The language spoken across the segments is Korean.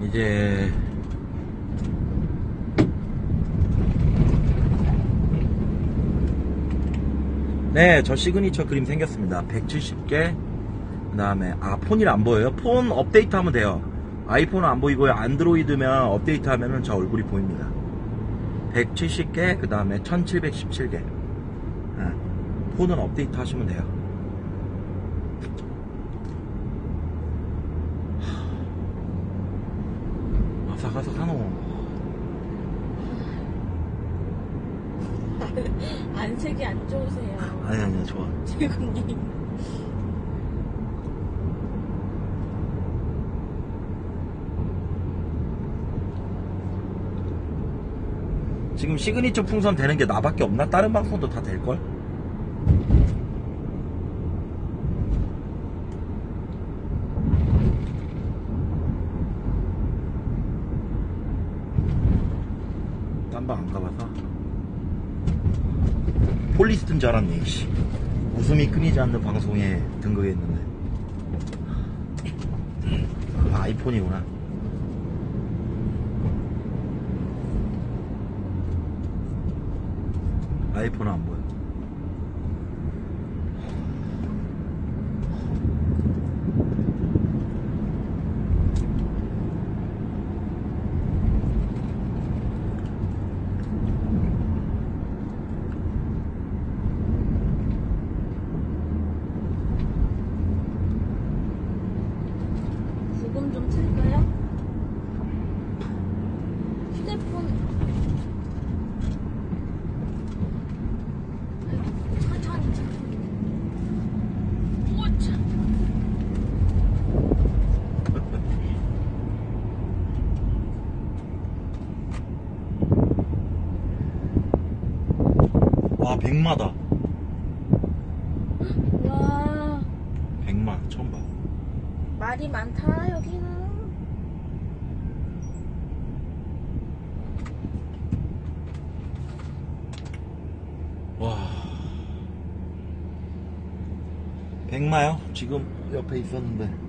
이제 네, 저 시그니처 그림 생겼습니다. 170개. 그 다음에 폰이 안 보여요? 폰 업데이트 하면 돼요. 아이폰은 안 보이고요. 안드로이드면 업데이트 하면은 저 얼굴이 보입니다. 170개, 그 다음에 1717개. 폰은 업데이트 하시면 돼요. 아삭아삭하노. 안색이 안 좋으세요. 아니, 좋아. 최군님. 지금 시그니처 풍선 되는 게 나밖에 없나? 다른 방송도 다 될걸? 딴 방 안 가봐서 폴리스트인 줄 알았네. 씨. 웃음이 끊이지 않는 방송에 등극했는데 아이폰이구나. 아이폰은 안 보여. 부금 좀 틀까요? 휴대폰. 천천히. 오차. 와, 100마다. 와, 100만 처음 봐. 말이 많다 여기는. 와, 100마요? 지금 옆에 있었는데.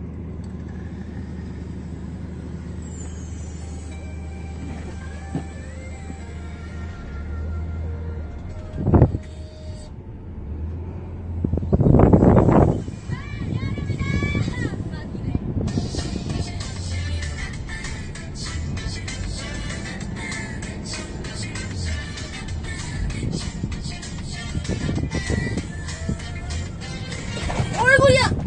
얼굴이야.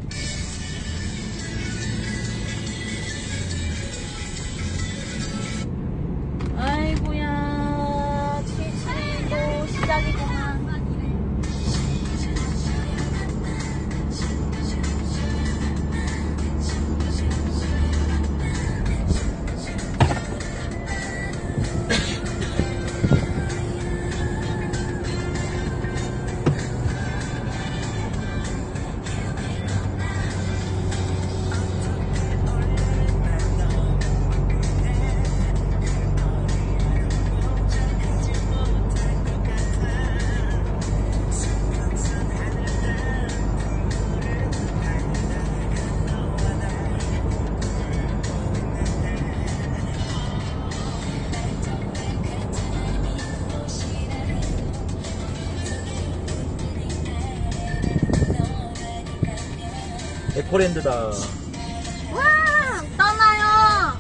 아이고야, 77도 시작이구나. 에코랜드다. 와, 떠나요.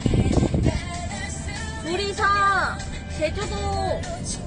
둘이서 제주도.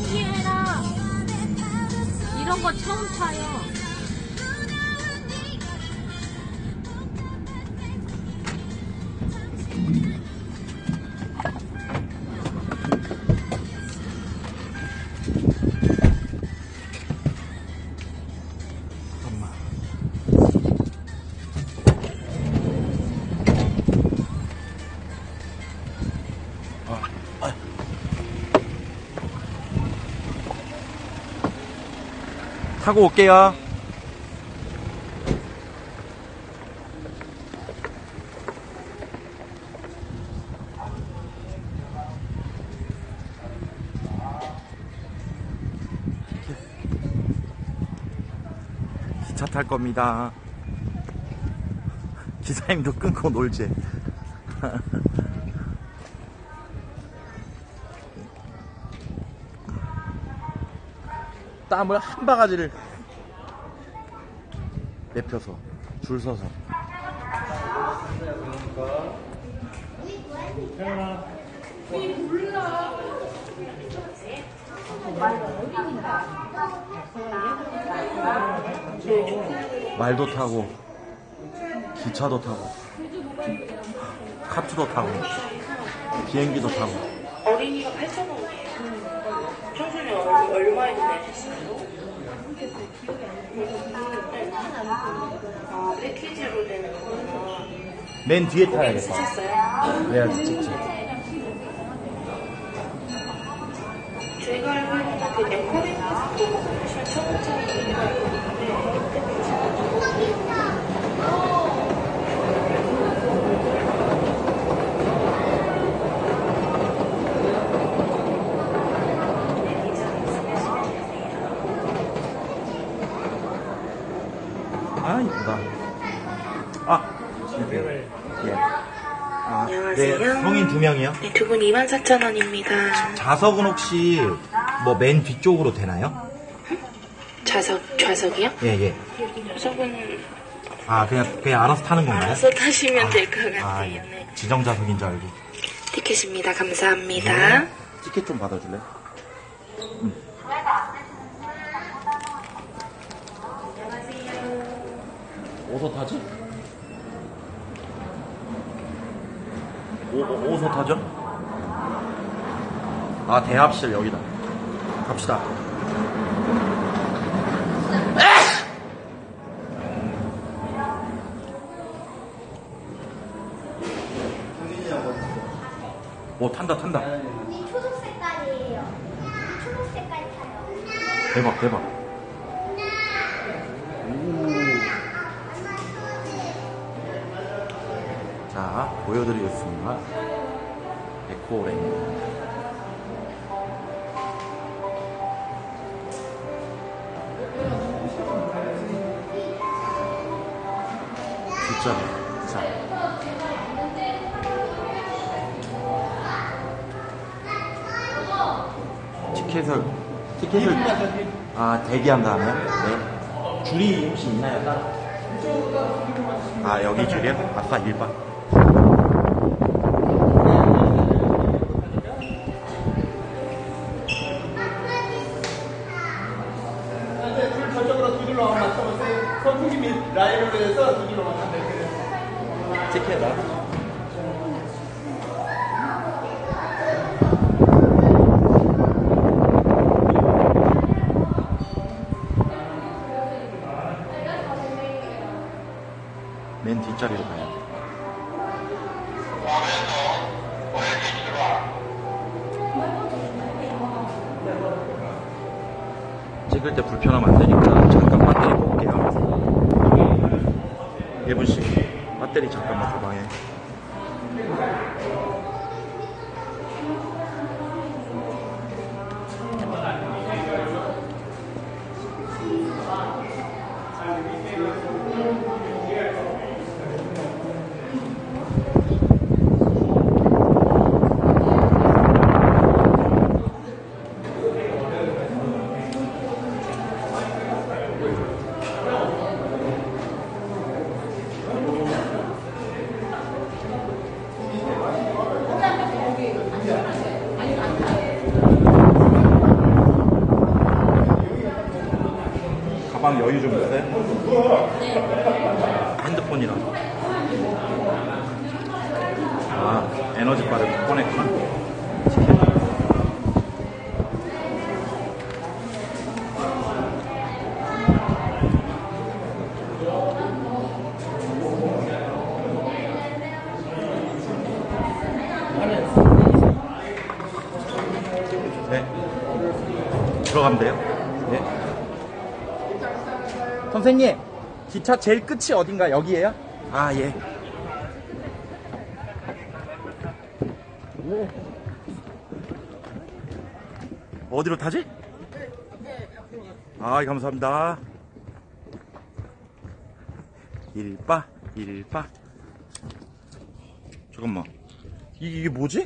신기해라. 이런 거 처음 타요. 잠깐만. 타고 올게요. 기차 탈 겁니다. 기사님도 끊고 놀지. 땀을 한 바가지를 내펴서 줄 서서. 말도 타고 기차도 타고 카트도 타고 비행기도 타고. 어린이가 8,000원이에요. 청소년 얼마에 내셨어요? 아, 패키지로 되는 거구나. 맨 뒤에 타야겠다. 쓰셨어요? 그래야지 찍지. 저희가 알고 있는 그 에코백도 1,000원짜리 알고 있는데 아, 이쁘다. 아, 예. 아, 안녕하세요. 네, 성인 2명이요? 네, 두 분 24,000원입니다. 좌석은 혹시 뭐 맨 뒤쪽으로 되나요? 좌석이요? 예, 예. 좌석은 아, 그냥 알아서 타는 건가요? 알아서 타시면 될 것 같아요. 아, 예. 네. 지정 좌석인 줄 알고. 티켓입니다. 감사합니다. 티켓 좀 받아줄래? 어디서 타지? 어디서 타죠? 아, 대합실 여기다. 갑시다. 오, 탄다. 이 초록 색깔이에요. 초록 색깔 타요. 대박. 자, 보여드리겠습니다. 에코랭. 뒷자리. 자. 티켓을 대기한 다음에. 네. 줄이 혹시 있나요? 따로? 아, 여기 줄이요? 아싸, 1번. 줄 저쪽으로 두 줄로 맞춰보세요. 선풍기 및 라인으로 해서 두 줄로 맞추면 돼요. 티켓 나. 맨 뒷자리로 가야 돼. 찍을 때 불편하면 안 되니까 잠깐 배터리 볼게요. 예분씨, 배터리 잠깐만 가방에. 가방 여유 좀 있어요? 네. 핸드폰이랑. 아, 에너지바를 꺼냈구나. 네. 들어가면 돼요? 네. 선생님, 기차 제일 끝이 어딘가? 여기에요? 아, 예. 오. 어디로 타지? 아, 감사합니다. 일빠. 잠깐만. 이게 뭐지?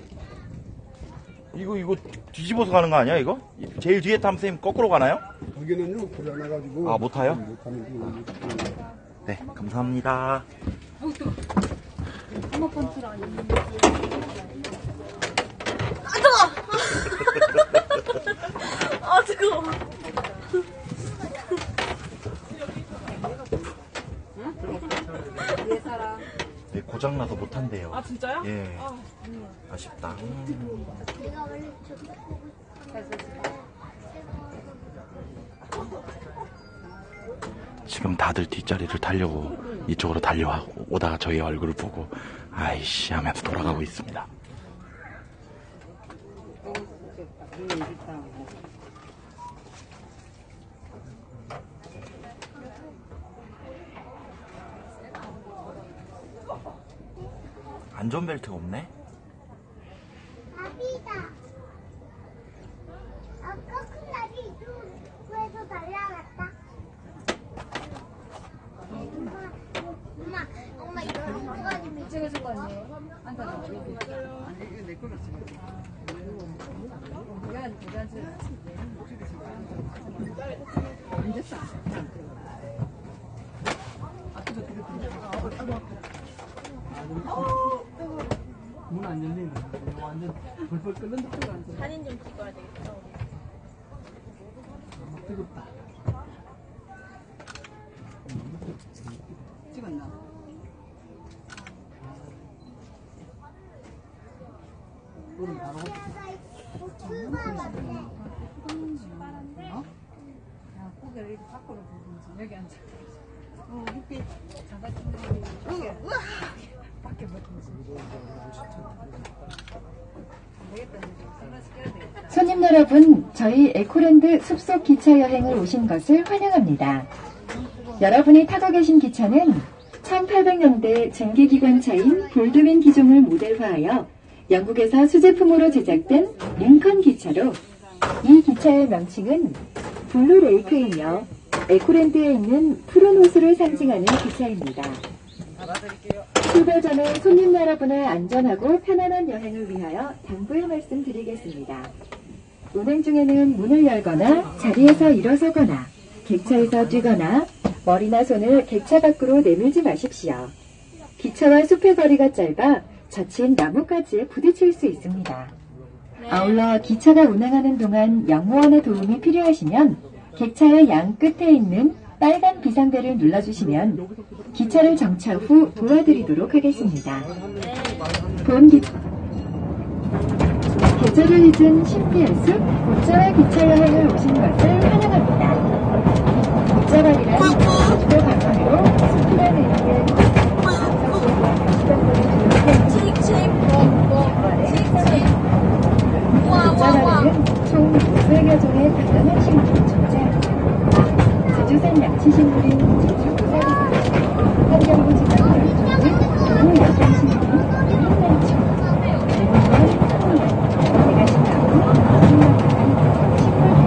이거 뒤집어서 가는 거 아니야, 이거? 제일 뒤에 타면 선생님 거꾸로 가나요? 여기는요, 불안해가지고. 아, 못 타요? 못하는 게. 네, 감사합니다. 엄마 번트를 안 했는데. 아, 뜨거워. 네, 고장나서 못 탄대요. 아, 진짜요? 예. 아쉽다. 내가 원래 저기 지금 다들 뒷자리를 타려고 이쪽으로 달려오다가 저희 얼굴을 보고 아이씨 하면서 돌아가고 있습니다. 안전벨트가 없네? 나비다. 아까 큰 나비 누구에서 날라갔다. 엄마 이거 아니면 찍어준 거 아니에요? 안 타죠? 아니 이거 내 거라 지금. 앉았어. 문 안 열리네. 완전 벌벌 끓는 듯 앉아. 사진 좀 찍어야 되겠다. 뜨겁다. 찍었나? 그럼 바로 어? 야, 고개를 이렇게 밖으로 보든지 여기 앉아. 이렇게 잡아주는 우와! 밖에 보든지. 안 되겠다. 선글라스 껴야 되겠다. 손님 여러분, 저희 에코랜드 숲속 기차 여행을 오신 것을 환영합니다. 여러분이 타고 계신 기차는 1800년대 전기기관차인 볼드윈 기종을 모델화하여 영국에서 수제품으로 제작된 링컨 기차로 이 기차의 명칭은 블루레이크이며 에코랜드에 있는 푸른 호수를 상징하는 기차입니다. 출발 전에 손님 여러분의 안전하고 편안한 여행을 위하여 당부의 말씀 드리겠습니다. 운행 중에는 문을 열거나 자리에서 일어서거나 객차에서 뛰거나 머리나 손을 객차 밖으로 내밀지 마십시오. 기차와 숲의 거리가 짧아 자칫 나뭇가지에 부딪힐 수 있습니다. 아울러 기차가 운행하는 동안 영무원의 도움이 필요하시면 객차의 양 끝에 있는 빨간 비상벨을 눌러주시면 기차를 정차 후 도와드리도록 하겠습니다. 계절을 잊은 신비의 숲 모짜와 기차 여행을 오신 것을 환영합니다. 모짜발이란 제주도 방언으로 숲이라는 의미의 모짜발은 총 500여 종의 다양한 식물을 존재합니다. 제주산 양치식물인 제주 고사리도 환경부 지정 열종의 무 여성식물인 유인난초, 대부분 산물, 대가시나무, 식물학은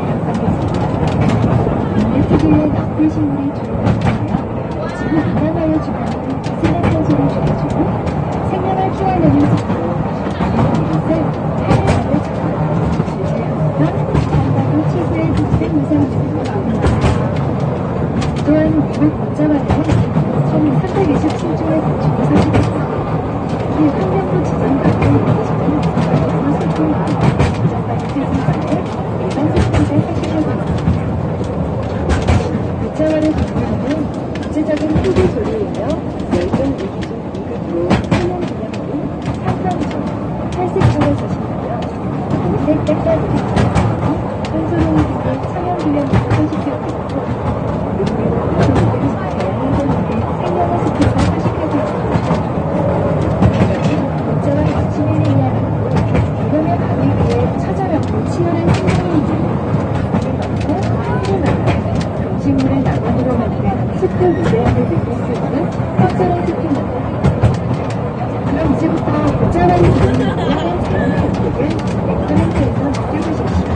식물 인내 특유의 넝쿨 식물이 주로 나타나며 지구 온난화에 주관하는 이산화탄소를 줄여주고 생명을 키워내는 식물, 이것을 하늘하늘 작물로 주제하면서 산다도 최소의 독생 이상 중입니다. 또한 미국 모짜발은 총 327종의 건축이 설치됐습니다. 이 환경부 지정받고 있는 지는 소통과 지정받은 생산과는 일반 소통제 획득을 합니다. 모짜발의 한소룡 등의 청양기념물을 서식하고 있고 농민은 다양한 종류의 생명의 숲에서 서식하고 있습니다. 이것은 복잡한 원심을 의미하고 이름의 밤에 비해 처절하고 치열한 생명입니다. 동식물을 낙원으로 만든 숲의 무대함을 느낄 수 있는 특별한 숲입니다. 그럼 이제부터 복잡한 기분이 모아낸 자연의 숲을 엑스렌트에서 느껴보십시오.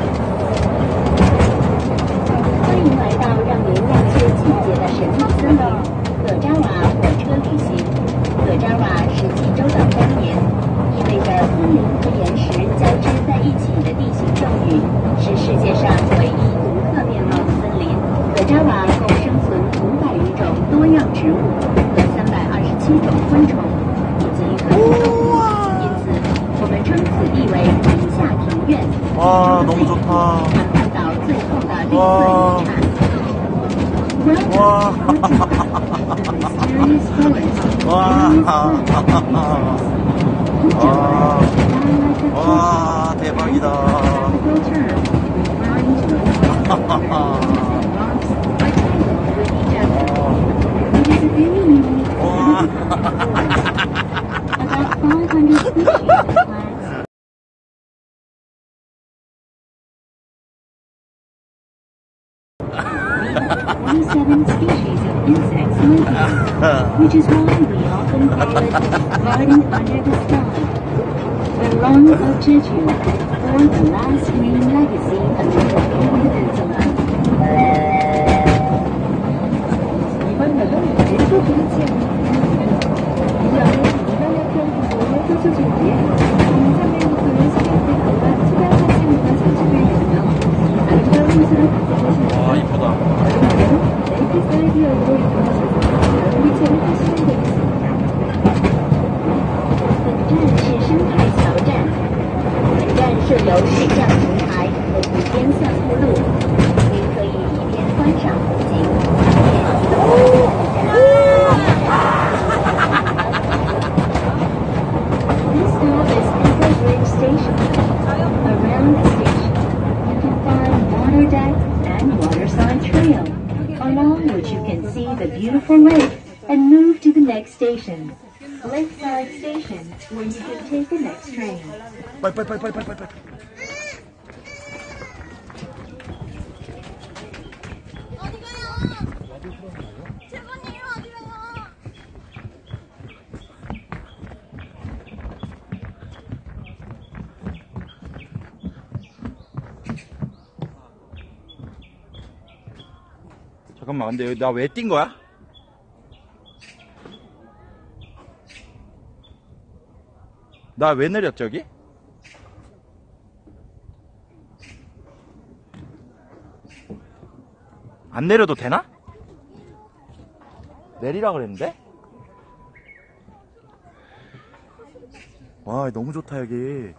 欢迎来到让您忘却季节的神秘森林——葛扎瓦火车旅行。葛扎瓦是济州的方言，意味着森林和岩石交织在一起的地形咒语，是世界上唯一独特面貌的森林。葛扎瓦共生存500余种多样植物和327种昆虫，以及各种动物。因此，我们称此地为冰下庭院。 와, 너무 좋다. 看到最后的绿色遗产。 와. 와, 대박이다. Which is why we often call it garden under the sky. The Long of Jeju, or the last green legacy of the Korean Peninsula. 이번 역은 왼쪽 브릿지역입니다. 이 역은 2만여 평 규모의 호수 주위에 300m의 수경대교와 초당 하층로가 설치되어 있으며 아름다운 호수를 감상하시면서 와, 이쁘다. 여름에는 레이크사이드역으로 이동하셔서 여름기차를 타시면 되겠습니다. 本站是生态桥站，本站设有水上平台和湖边散步路，您可以一边观赏风景，一边移动本站。This stop is Echo Bridge Station. Around the station, you can find water decks and waterside trail, along which you can see the beautiful lake and move to the next station. Lakeside Station, where you can take the next train. 빨리. 잠깐만, 근데 여기 나 왜 뛴 거야? 나 왜 내렸지 여기? 안 내려도 되나? 내리라 그랬는데? 와, 너무 좋다 여기.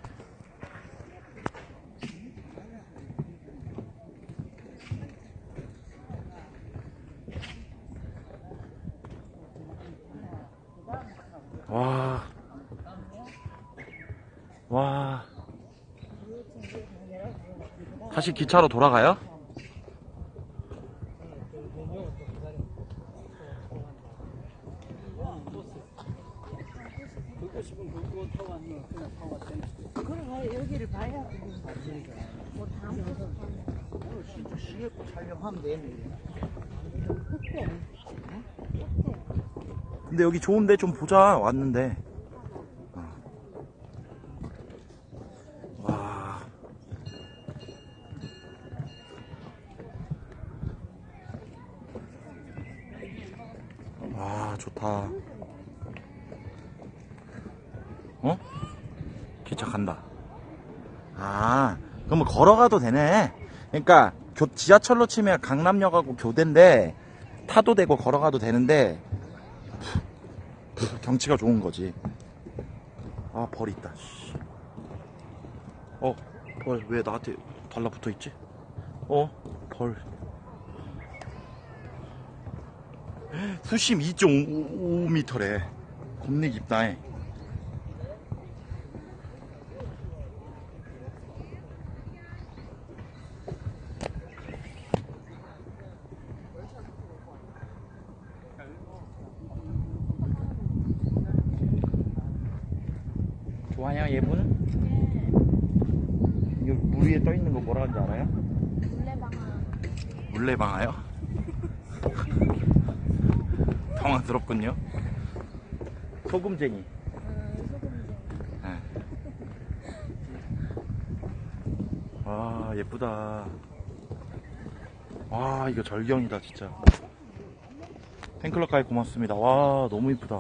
와. 다시 기차로 돌아가요? 그래 여기를 봐야 뭐 촬영하면 되네. 근데 여기 좋은데 좀 보자. 왔는데. 와. 와, 좋다. 어? 기차 간다. 아, 그러면 걸어가도 되네. 그러니까 지하철로 치면 강남역하고 교대인데 타도 되고 걸어가도 되는데 경치가 좋은 거지. 아, 벌 있다. 벌 왜 나한테 달라붙어 있지? 벌. 수심 2.5m래. 겁내 깊다. 좋아요, 예분? 이거 물 위에 떠 있는 거 뭐라 하는지 알아요? 물레방아요? 당황스럽군요. 소금쟁이. 네. 와, 예쁘다. 와, 이거 절경이다, 진짜. 팬클럽까지 고맙습니다. 와, 너무 이쁘다.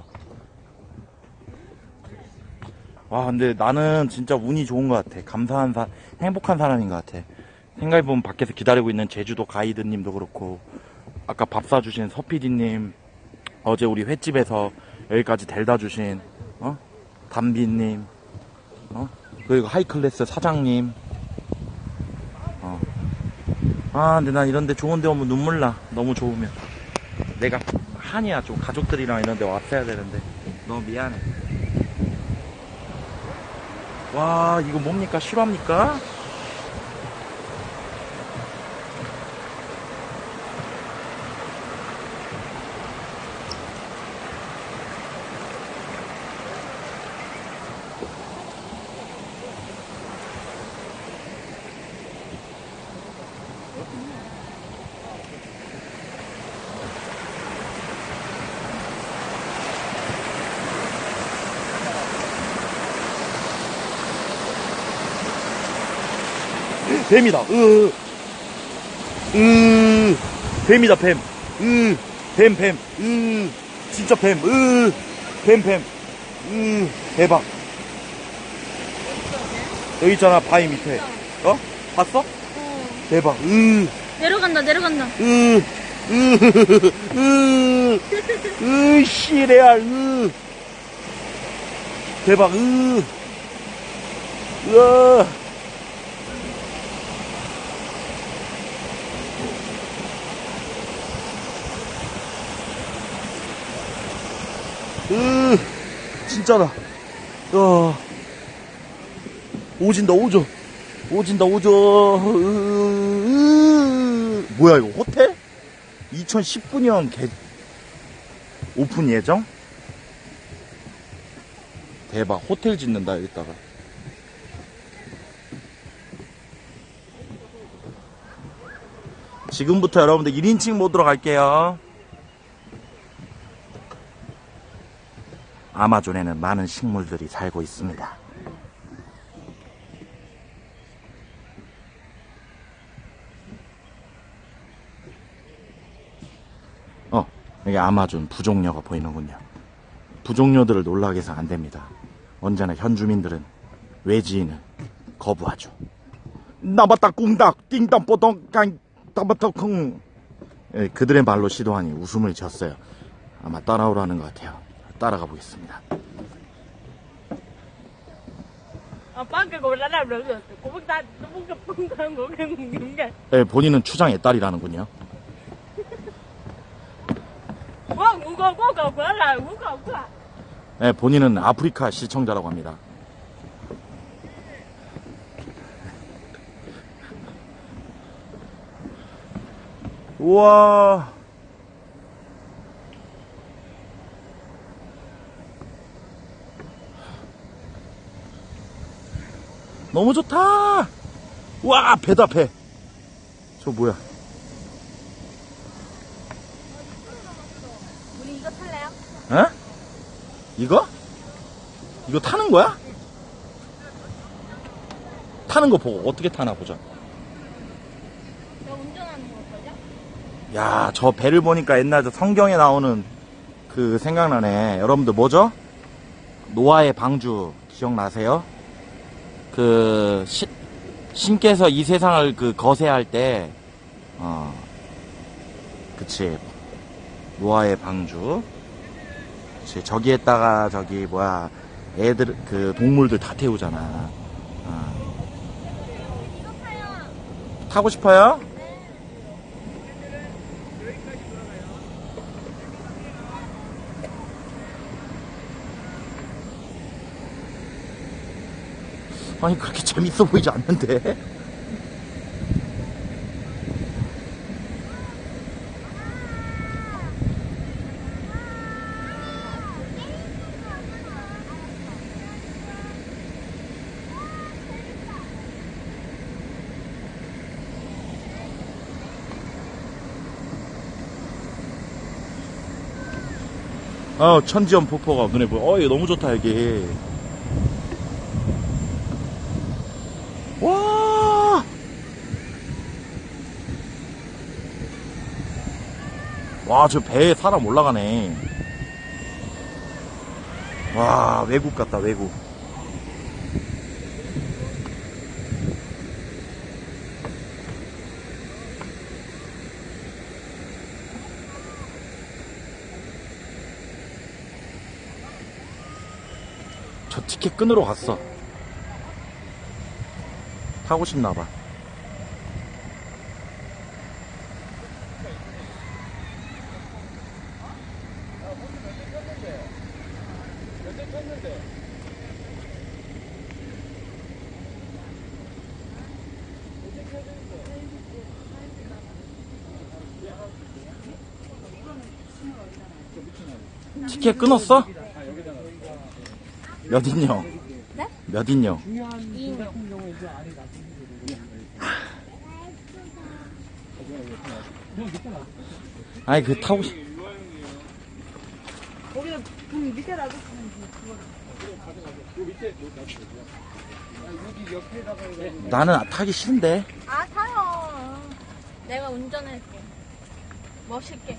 와, 근데 나는 진짜 운이 좋은 것 같아. 행복한 사람인 것 같아. 생각해보면 밖에서 기다리고 있는 제주도 가이드님도 그렇고, 아까 밥 사주신 서PD님, 어제 우리 횟집에서 여기까지 데려다 주신, 담비님, 그리고 하이클래스 사장님, 근데 난 이런데 좋은데 오면 눈물 나. 너무 좋으면. 내가 한이야, 좀 가족들이랑 이런데 왔어야 되는데. 너무 미안해. 와, 이거 뭡니까? 실화입니까? 뱀이다. 뱀이다, 뱀. 뱀. 진짜 뱀. 뱀. 대박. 여기 있잖아, 바위 밑에. 봤어? 대박. 내려간다. 씨레알. 대박. 우와. 진짜다. 오진다. 뭐야, 이거 호텔? 2019년 오픈 예정? 대박. 호텔 짓는다, 여기다가. 지금부터 여러분들 1인칭 모드로 갈게요. 아마존에는 많은 식물들이 살고 있습니다. 여기 아마존 부족녀가 보이는군요. 부족녀들을 놀라게 해서 안 됩니다. 언제나 현주민들은 외지인은 거부하죠. 나바따 꿍닥 띵땅 뽀동 깡 따바따 쿵. 그들의 말로 시도하니 웃음을 지었어요. 아마 따라오라는 것 같아요. 따라가 보겠습니다. 본인은 추장의 딸이라는군요. 본인은 아프리카 시청자라고 합니다. 우와. 너무 좋다. 와, 배다, 배. 저 뭐야? 우리 이거 탈래요? 에? 이거? 이거 타는 거야? 타는 거 보고 어떻게 타나 보자. 너 운전하는 거거든요? 야, 저 배를 보니까 옛날 저 성경에 나오는 그 생각나네. 여러분들 뭐죠? 노아의 방주 기억나세요? 그 신께서 이 세상을 그 거세할 때, 그치, 노아의 방주. 그치, 저기에다가 저기 뭐야, 애들 그 동물들 다 태우잖아. 타고 싶어요? 아니, 그렇게 재밌어 보이지 않는데? 천지연 폭포가 눈에 보여. 이거 너무 좋다, 여기. 와! 와, 저 배에 사람 올라가네. 와, 외국 같다, 외국. 저 티켓 끊으러 갔어. 타고 싶나봐. 티켓 끊었어? 몇 인용? 네? 몇 인용? 2인용. 아니, 그 타고 싶... 거기다 그 밑에 놔뒀으면 나는 타기 싫은데. 아, 타요. 내가 운전할게. 멋있게.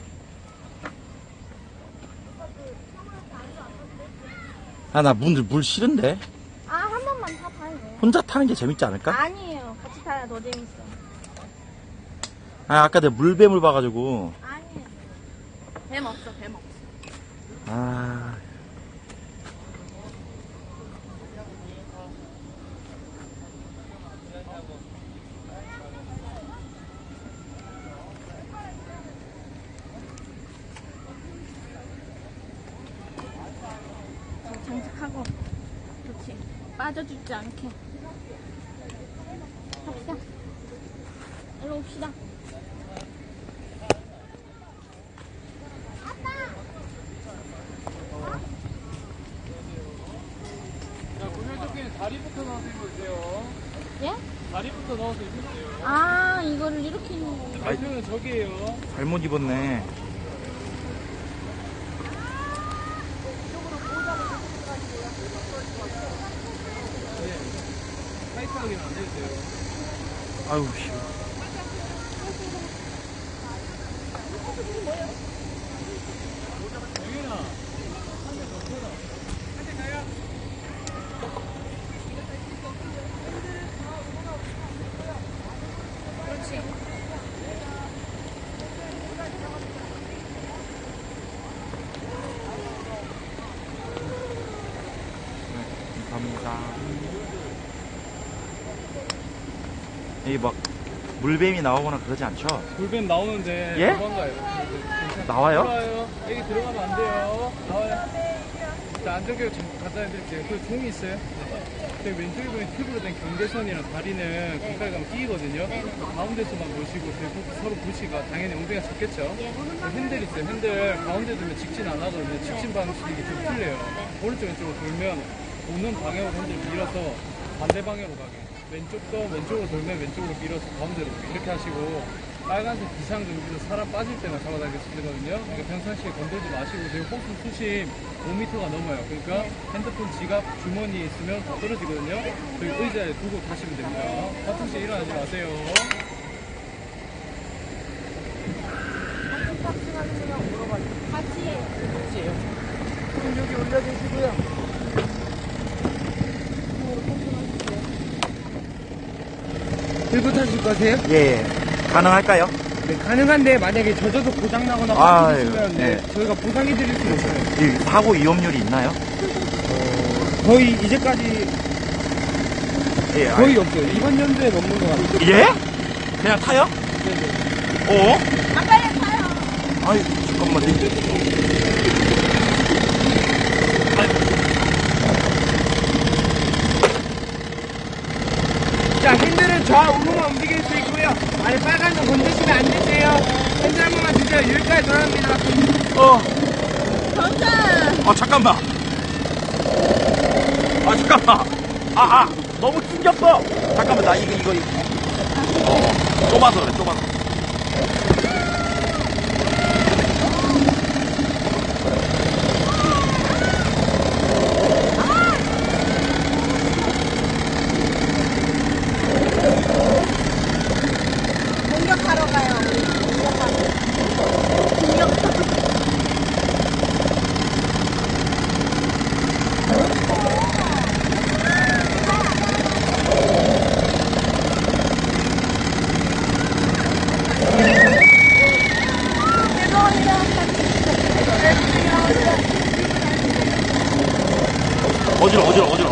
아, 나 물 싫은데. 아, 한 번만 타봐요. 혼자 타는 게 재밌지 않을까? 아니에요. 같이 타야 더 재밌어. 아, 아까 내가 물뱀을 봐가지고. 아니에요. 뱀 없어, 뱀 없어. 아. 장착하고. 좋지. 빠져주지 않게. 갑시다. 일로 옵시다. 다리부터 넣어서 입으세요. 예? 다리부터 넣어서 입으세요. 아, 이거를 이렇게 있는 거. 발표는 저기에요. 잘못 입었네. 타이트하게는 안 되세요. 아유, 씨. 영현아, 그렇지. 감사합니다. 여기 막 물뱀이 나오거나 그러지 않죠? 불뱀 나오는데 예? 도망가요. 나와요? 들어와요. 여기 들어가면 안 돼요. 나와요. 자, 안전교육 갖다 해드릴게요. 그 종이 있어요? 그 왼쪽에 보면 튜브로 된 경계선이랑 다리는 가까이 가면 끼거든요. 가운데서만 보시고 서로 보시가 당연히 엉덩이가 잡겠죠. 그 핸들 있어요. 핸들 가운데 두면 직진 안 하거든요. 직진 방식이 좀 틀려요. 오른쪽 왼쪽으로 돌면 오는 방향으로 핸들 밀어서 반대 방향으로 가게. 왼쪽도 왼쪽으로 돌면 왼쪽으로 밀어서 가운데로 오게. 이렇게 하시고 빨간색 비상금지로 사람 빠질 때만 잡아당기시거든요. 그러니까 평상시에 건들지 마시고 저희 호수 수심 5m가 넘어요. 그러니까 핸드폰, 지갑, 주머니에 있으면 다 떨어지거든요. 저희 의자에 두고 타시면 됩니다. 화장실 일어나지 마세요. 그럼 여기 올려주시고요. 들고 타실 거세요? 예. 가능할까요? 네, 가능한데 만약에 젖어서 고장나거나 아, 빠지시면 예. 저희가 보상해드릴 수 있어요. 이 사고 위험률이 있나요? 거의 이제까지 예. 거의 없어요. 이번 연도에 넘는 것 같아요. 예? 그냥 타요? 네네. 어? 아, 빨리 타요. 아이, 잠깐만. 자, 핸들은 좌우로만 움직일 수 있고요. 아래 빨간 거 건드시면 안 되세요. 핸들 한 번만 주세요. 여기까지 돌아갑니다. 정상. 잠깐만. 잠깐만. 너무 낑겼어. 잠깐만, 나 이거. 좁아서 그래, 좁아서. 어지러워.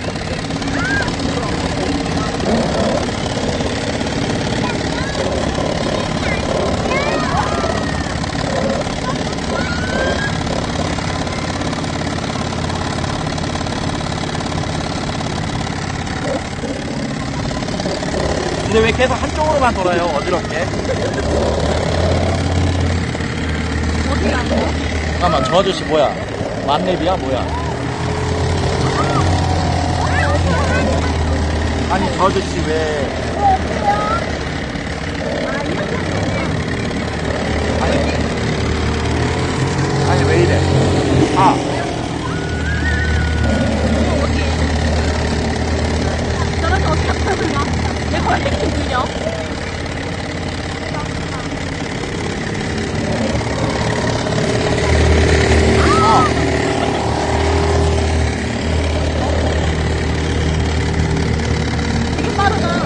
근데 왜 계속 한쪽으로만 돌아요? 어지럽게. 잠깐만, 저 아저씨 뭐야? 만렙이야? 뭐야? 아니, 저 아저씨 왜. 아니, 왜 이래? 아. 저렇게 어떻게 하냐? 내 걸리기 들려? 되게 빠르다.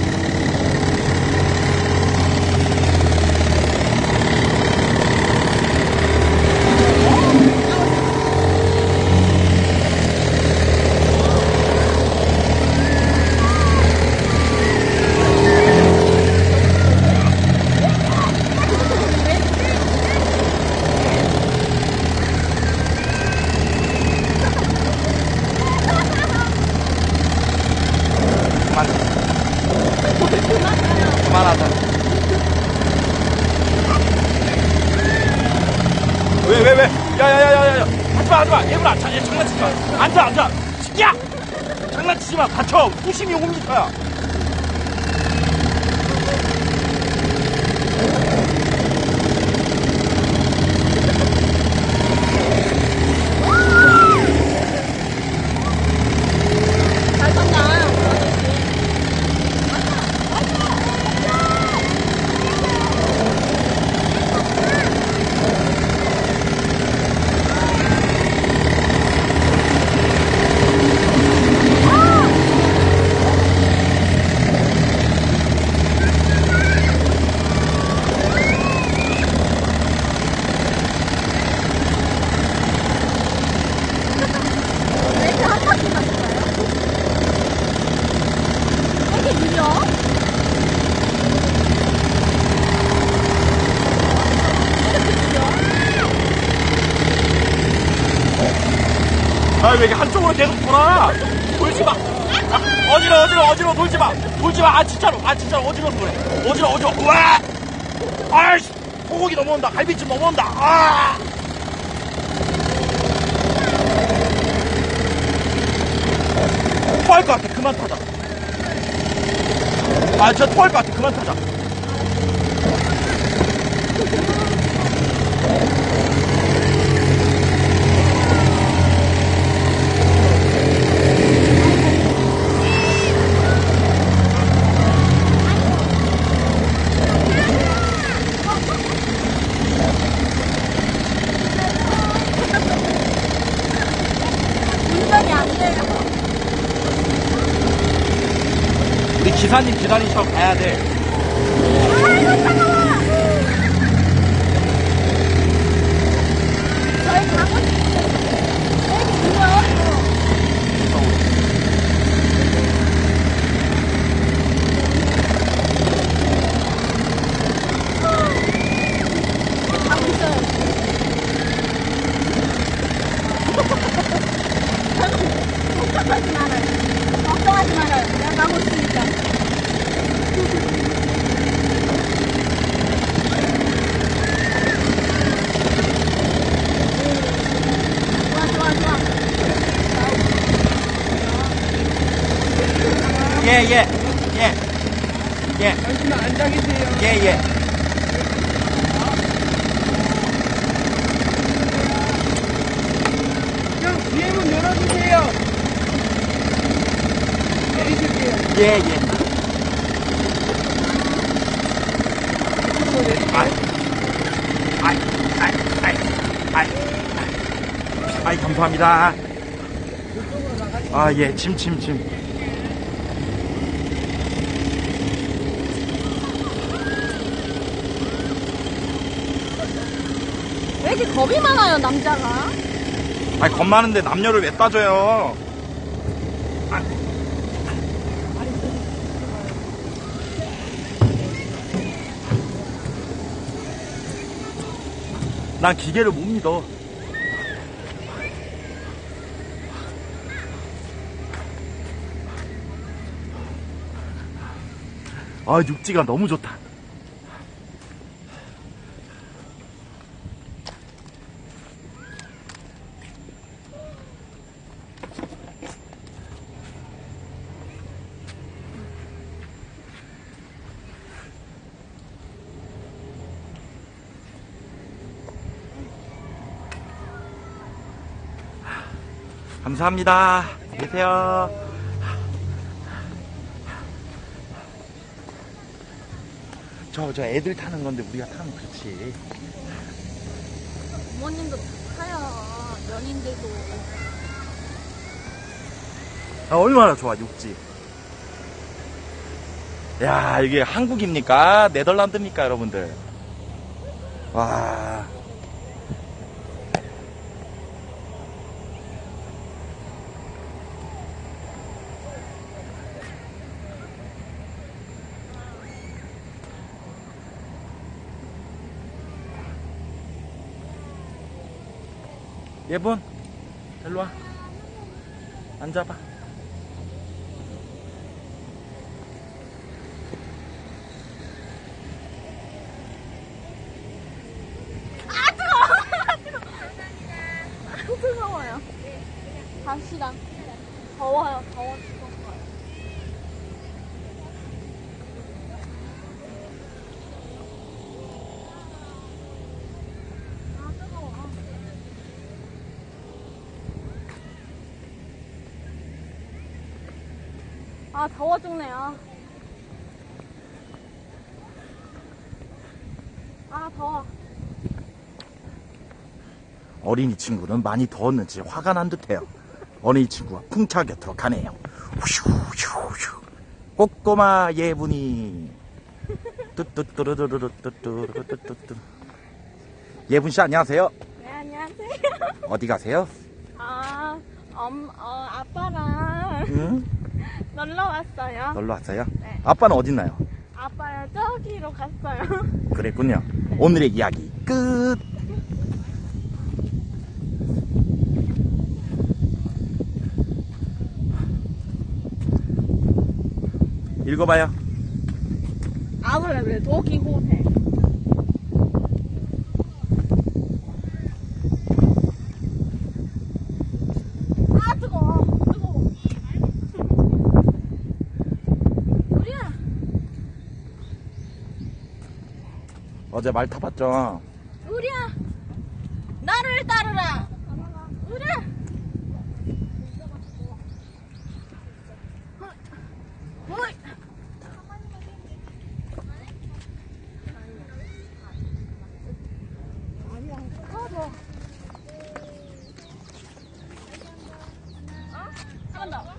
그만하자. 왜? 야야야야야. 하지마. 얘들아, 장난치지 마. 앉아. 야! 장난치지 마. 다쳐. 부심이 5m야. 잘 쏜다. 왜 이렇게 한 바퀴 가는 거예요? 왜 이렇게 느려? 아, 왜 이렇게 한쪽으로 계속 돌아? 돌지 마. 어지러워. 돌지 마. 아, 진짜로 어지러워 그래. 어지러워. 우와! 아이씨! 소고기 넘어온다. 갈비찜 넘어온다. 아! 토할 것 같아. 그만 타자. 아, 진짜 토할 것 같아. 그만 타자. 운전이 안 돼요. 우리 기사님 기다리셔 가야 돼. 아이고, 잠깐만! 저희 가고 싶은데. 왜 이렇게 느려? 가고 있어요. 걱정하지 말아요. 내가 가고 있으니까. 좋아. 예. 잠시만 앉아 계세요. 예. 형, 뒤에 문 열어주세요. 내리실게요. 예. 아이, 감사합니다. 아, 예, 짐. 왜 이렇게 겁이 많아요, 남자가? 아니, 겁 많은데 남녀를 왜 따져요? 난 기계를 못 믿어. 아, 육지가 너무 좋다. 감사합니다. 안녕히 계세요. 저 애들 타는 건데 우리가 타면 그렇지. 부모님도 타요. 연인들도. 아, 얼마나 좋아, 육지. 야, 이게 한국입니까? 네덜란드입니까, 여러분들? 와. 예분, 일로 와. 앉아봐. 뜨거워요. 갑시다. 더워요. 더워 죽겠어요. 아, 뜨거워. 아, 더워 죽네요. 아, 더워. 어린이 친구는 많이 더웠는지 화가 난 듯해요. 어린이 친구가 풍차 곁으로 가네요. 휴휴휴휴. 꼬꼬마 예분이. 뚜뚜뚜루루루뚜뚜뚜뚜뚜. 예분씨 안녕하세요. 네, 안녕하세요. 어디 가세요? 아, 아빠랑 응? 놀러 왔어요. 놀러 왔어요? 네. 아빠는 어딨나요? 아빠랑 저기로 갔어요. 그랬군요. 오늘의 이야기 끝. 읽어봐요. 아무래도 그래, 도기호세. 아, 뜨거워. 뜨거워. 우리야. 어제 말 타봤죠? 우리야. 나를 따르라. 우리야. 어이. 한 번 더.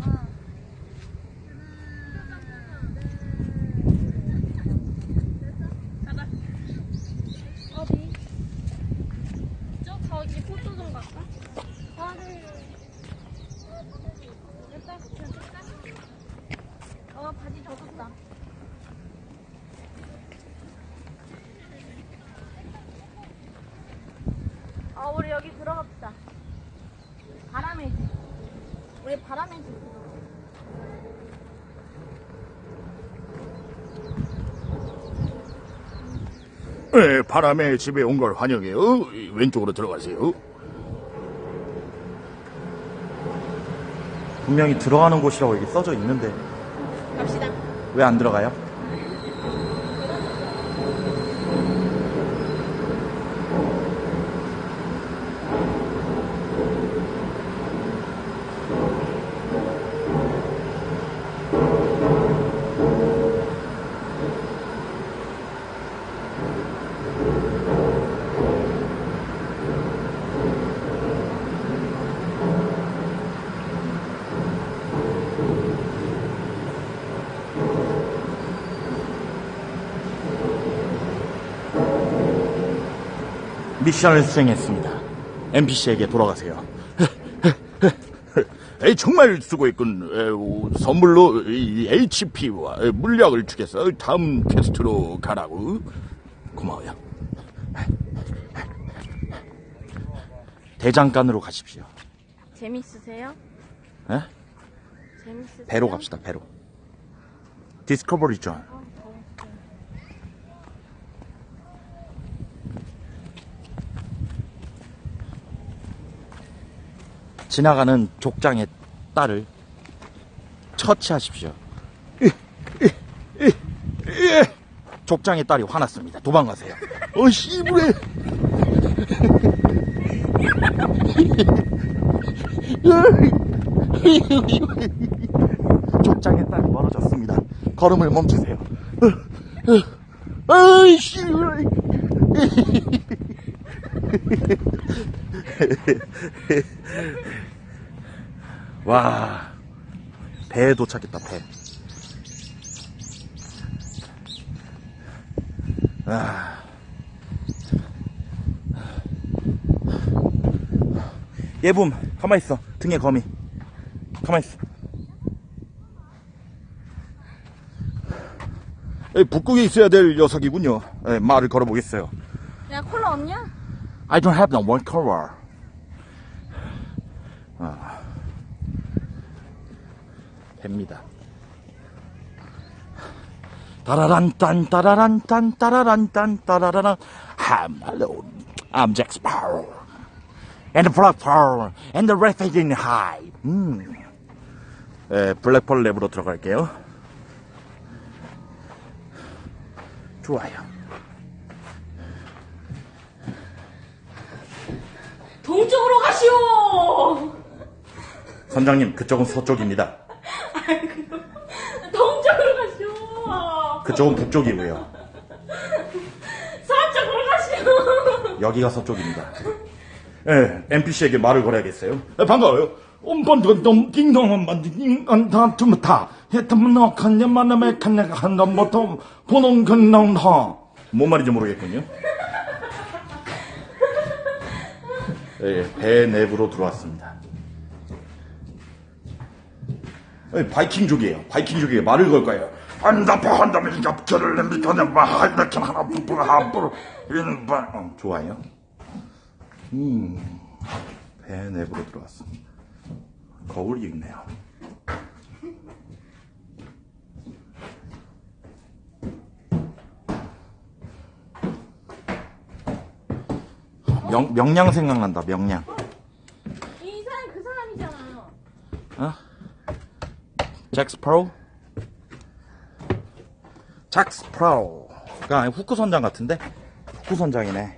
가자. 어디? 저기 포토 좀 갈까? 됐다. 바지 젖었다. 우리 여기 들어갑시다. 바람의 집. 우리 바람의 집. 네, 바람의 집에 온 걸 환영해요. 왼쪽으로 들어가세요. 분명히 들어가는 곳이라고 여기 써져 있는데 갑시다. 왜 안 들어가요? 미션을 수행했습니다. NPC에게 돌아가세요. 정말 수고했군. 선물로 HP와 물약을 주겠어. 다음 퀘스트로 가라고. 고마워요. 대장간으로 가십시오. 재밌으세요? 에? 재밌으세요? 배로 갑시다, 배로. 디스커버리 존. 지나가는 족장의 딸을 처치하십시오. 족장의 딸이 화났습니다. 도망가세요. 씨부레. 족장의 딸이 멀어졌습니다. 걸음을 멈추세요. 아이씨. 와, 배에 도착했다, 배. 예붐, 가만히 있어. 등에 거미. 가만히 있어. 북극에 있어야 될 녀석이군요. 말을 걸어보겠어요. 야, 콜라 없냐? I don't have no one color. 됩니다. 따라란딴 따라란딴 따라란딴 따라라란. Hello, I'm Jack Sparrow, and the Black Pearl, and the Refugee High. 블랙펄 랩으로 들어갈게요. 좋아요. 동쪽으로 가시오! 선장님, 그쪽은 서쪽입니다. 동쪽으로 가시오! 그쪽은 북쪽이고요. 서쪽으로 가시오! 여기가 서쪽입니다. NPC에게 말을 걸어야겠어요. 반가워요. 엄번던동 딩동한 반딩 안다투무타 헤트문어 칸냐만남에 칸냐가 한덤부터 보는 건낭하. 뭔 말인지 모르겠군요. 배 내부로 들어왔습니다. 바이킹족이에요. 바이킹족이에요. 말을 걸 거예요. 안다파 한다면 잡혀를 냄비터네 마하이다킨 하나 부부가 하부로 인바. 좋아요. 배 내부로 들어왔습니다. 거울이 있네요. 명량 생각난다. 명량. 이 사람 그 사람이잖아요. 잭 스프로우? 잭 스프로우가 후크 선장 같은데? 후크 선장이네.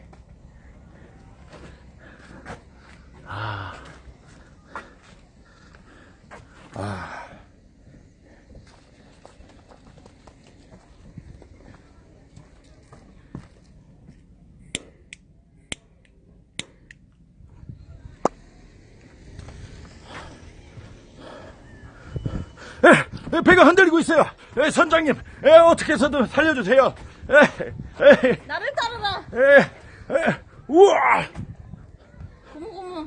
배가 흔들리고 있어요. 선장님, 어떻게 해서든 살려주세요. 나를 따르라. 우와. 고무고무.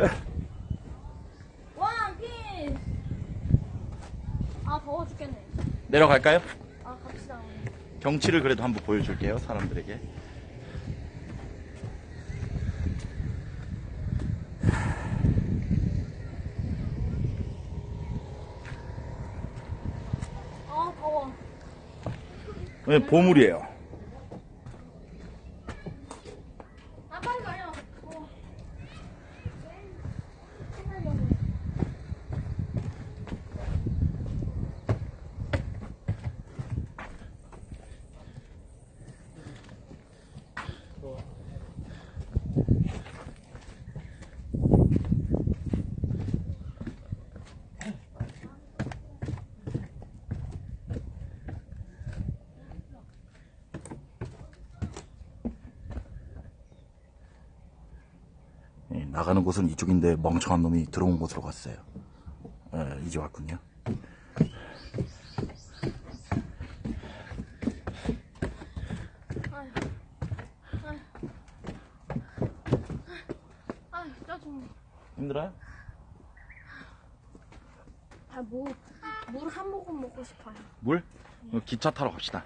원피스. 아, 더워 죽겠네. 내려갈까요? 아, 갑시다. 경치를 그래도 한번 보여줄게요, 사람들에게. 아, 더워. 보물이에요. 아, 빨리 가요. 더워. 나가는 곳은 이쪽인데 멍청한 놈이 들어온 곳으로 갔어요. 이제 왔군요. 아휴, 짜증나. 힘들어요? 아, 물 한 모금 먹고 싶어요. 물? 기차 타러 갑시다.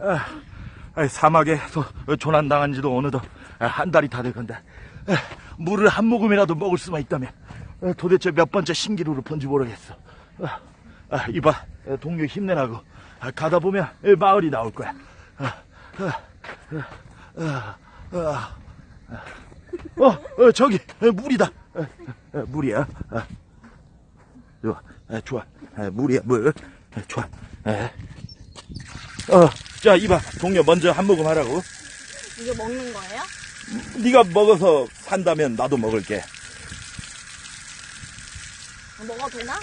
사막에서 조난당한 지도 어느덧 한 달이 다 돼간다. 물을 한 모금이라도 먹을 수만 있다면 도대체 몇 번째 신기루를 본지 모르겠어. 이봐, 동료 힘내라고. 가다 보면 마을이 나올 거야. 저기 물이다. 물이야. 좋아. 물이야, 물. 좋아. 자, 이봐, 동료 먼저 한 모금 하라고. 이거 먹는 거예요? 네가 먹어서 산다면 나도 먹을게. 먹어도 되나?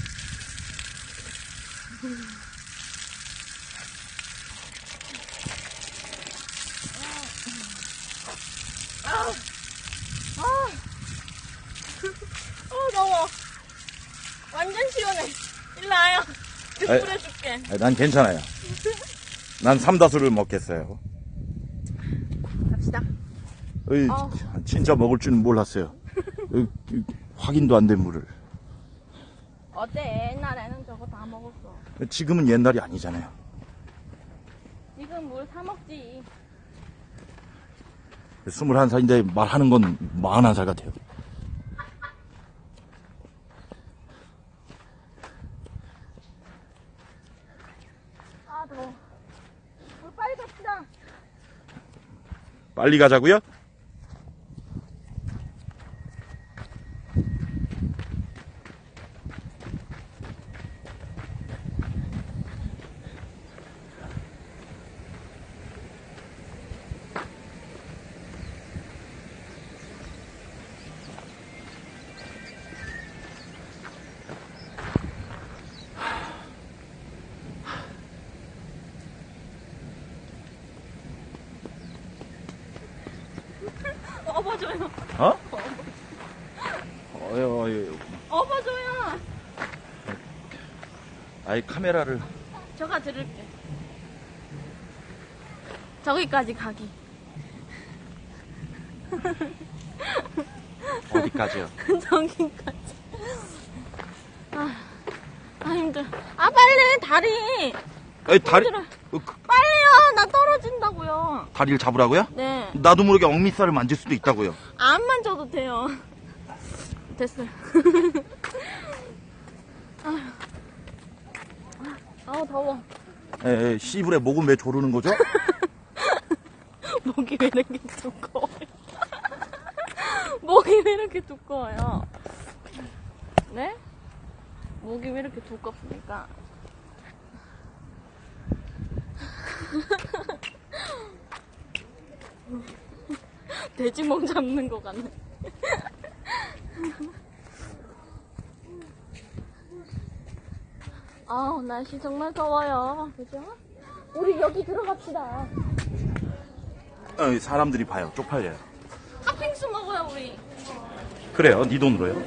더워. 완전 시원해. 일로 와요. 뿌려줄게. 난 괜찮아요. 난 삼다수를 먹겠어요. 갑시다. 진짜 먹을 줄은 몰랐어요. 확인도 안 된 물을. 어때? 옛날에는 저거 다 먹었어. 지금은 옛날이 아니잖아요. 지금 물 사 먹지. 21살인데 말하는 건 41살 같아요. 더워. 빨리 갑시다. 빨리 가자고요? 업어줘요. 어? 업어줘요. 아이, 카메라를. 저가 들을게. 저기까지 가기. 어디까지요? 저기까지. 힘들어. 빨리 다리. 다리, 힘들어. 빨리요. 나 떨어진다고요. 다리를 잡으라고요? 네. 나도 모르게 억밑살을 만질 수도 있다고요. 안 만져도 돼요. 됐어요. 더워. 씨불에 목은 왜 조르는 거죠? 목이 왜 이렇게 두꺼워요? 목이 왜 이렇게 두꺼워요? 네? 목이 왜 이렇게 두껍습니까? 돼지멍 잡는 것 같네. 날씨 정말 더워요. 그죠? 우리 여기 들어갑시다. 사람들이 봐요. 쪽팔려요. 핫핑스 먹어요, 우리. 그래요. 네 돈으로요.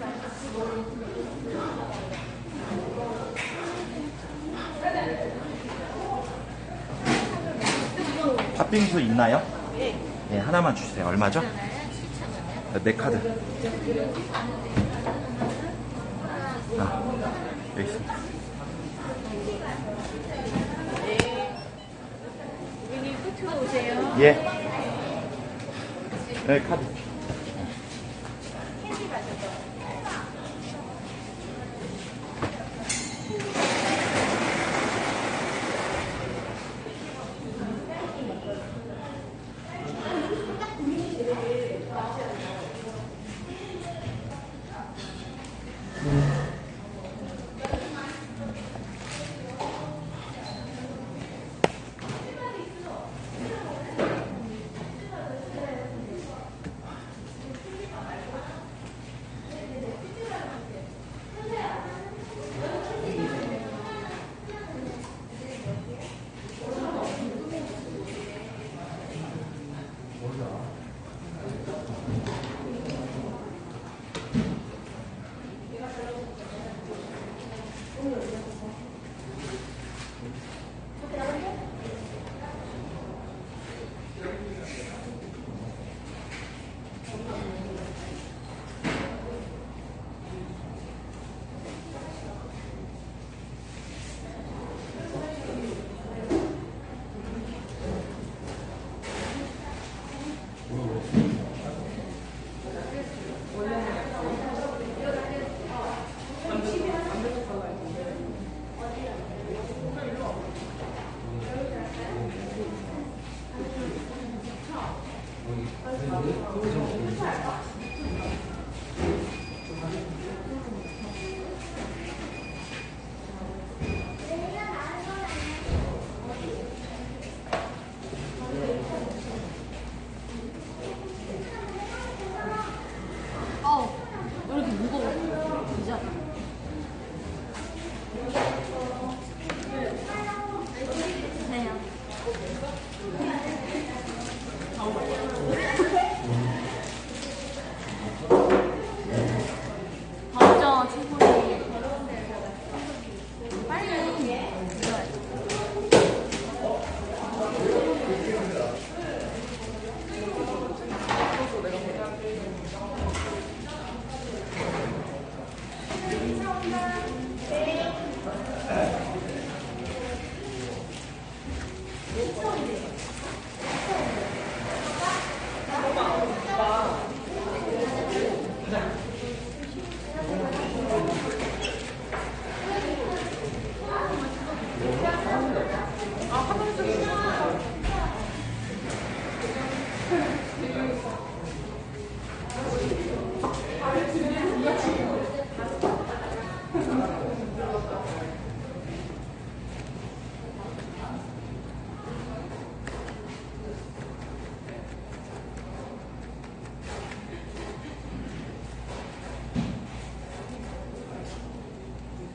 팥빙수 있나요? 네, 하나만 주세요. 얼마죠? 내 카드. 여기 있습니다. 여기 끝으로 오세요. 예. 네, 카드.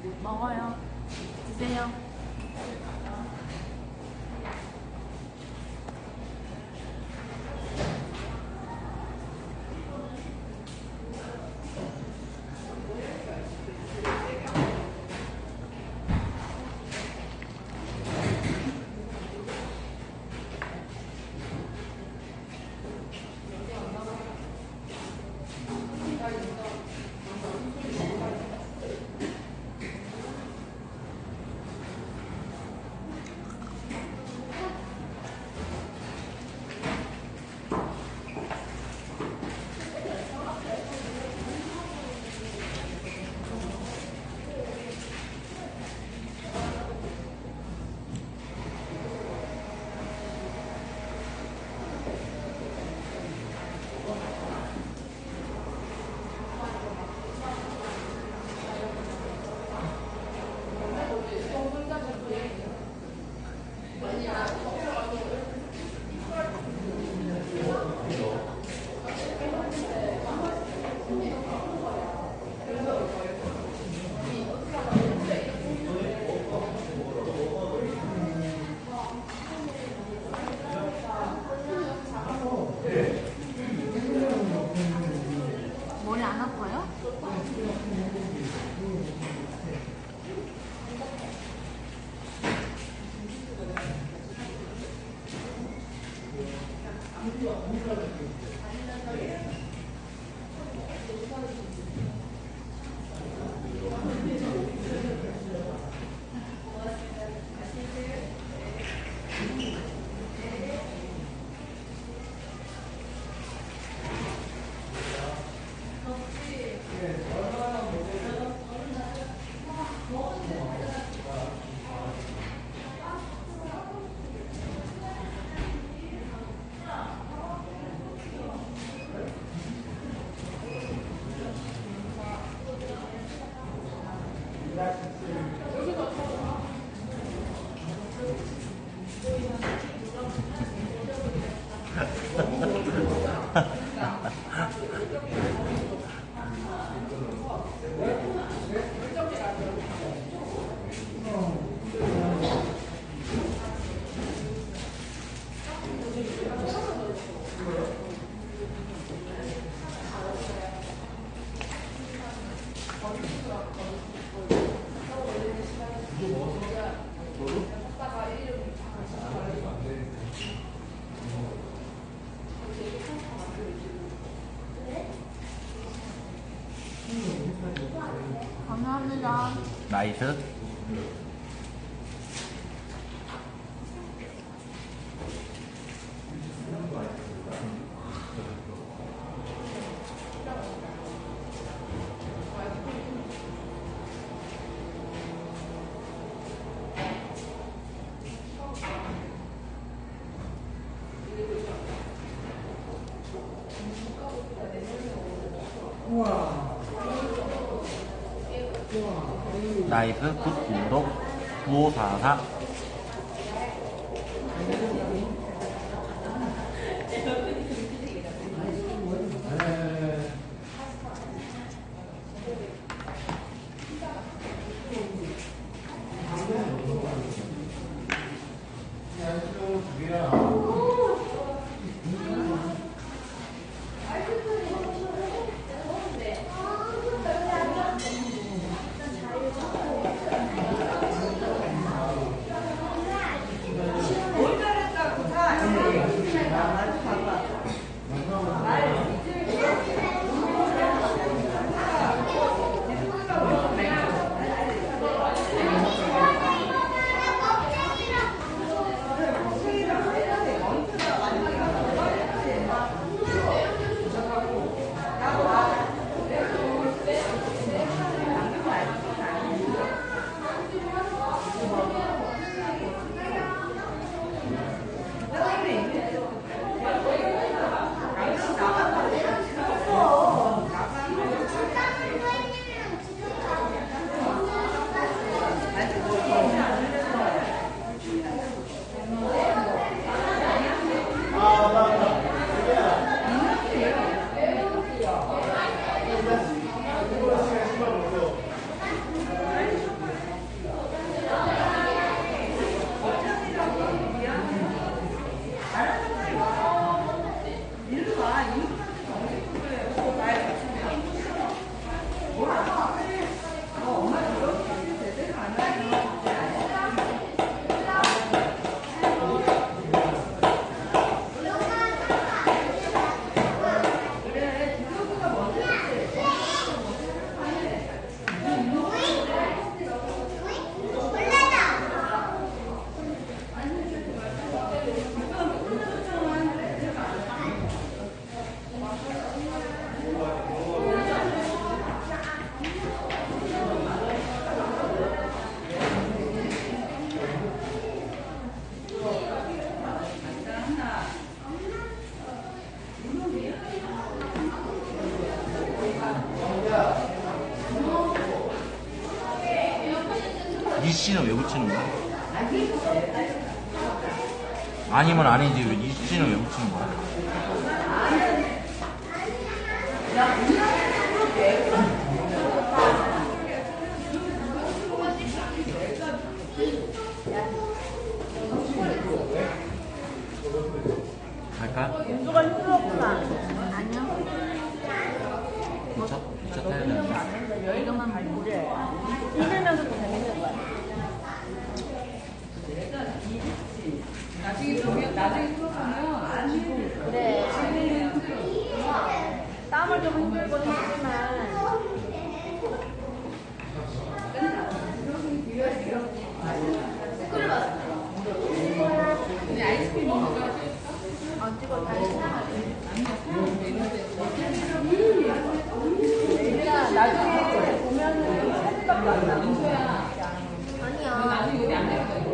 먹어요. 드세요. 머리 안 아파요? 감사합니다. 나이스. 나이스. 굿 구독 9544. 이씨는 왜 붙이는 거야? 아니면 아니지, 왜 이씨는 왜 붙이는 거야? 갈까? 윤주가 힘들었구나. 아니요. 기차 타야 되는데. 여기만 밟고. 힘들면서도 재밌는 거야. 나중에 풀어보면 그래. 땀을 좀 힘들고 했지만 안 찍어 나중에 보면은 사진밖에 안 나와. 아니야.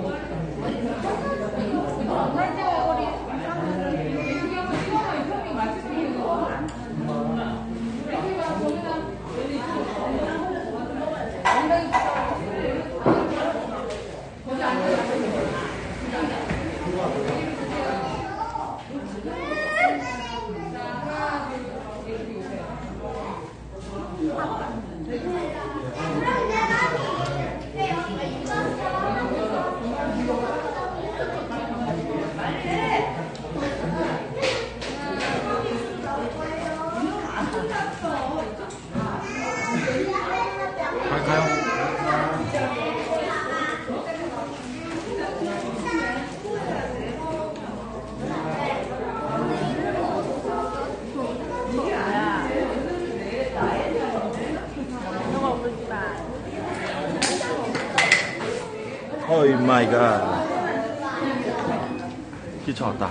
어이 마이 갓. 기차 왔다.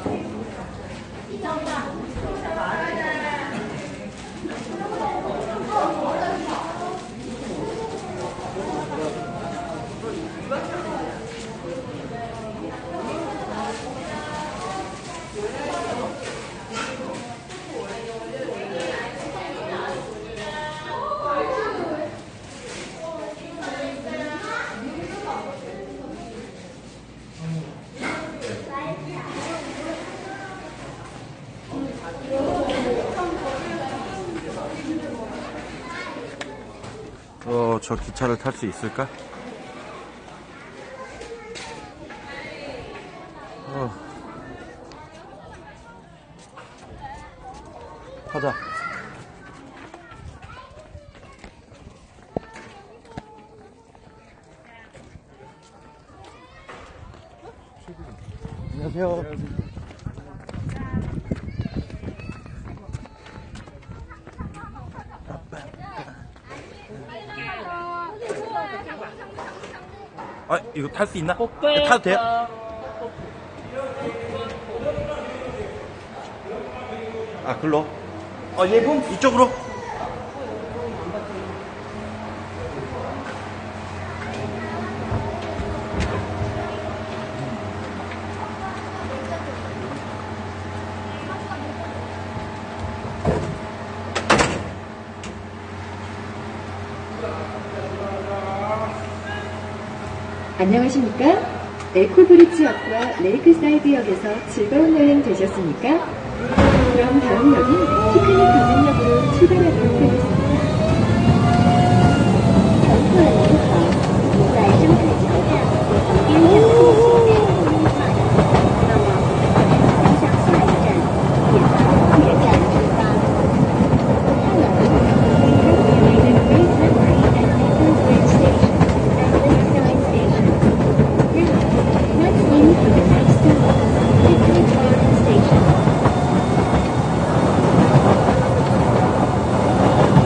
저 기차를 탈 수 있을까? 가자. 안녕하세요. 아, 이거 탈 수 있나? 타도 돼요? 아, 글로? 예분? 이쪽으로? 안녕하십니까? 에코브리지역과 레이크사이드역에서 즐거운 여행 되셨습니까? 그럼 다음 역인 피크닉 가든역으로 출발하도록 하겠습니다. 乘客您好，您在深水桥站和旁边两个车站统一下车，那么请向下一站铁达公园站出发。Hello, we are in Great Memory at Echo Bridge Station and Lakeside Station. Now, next in for the next stop, Picnic Garden Station.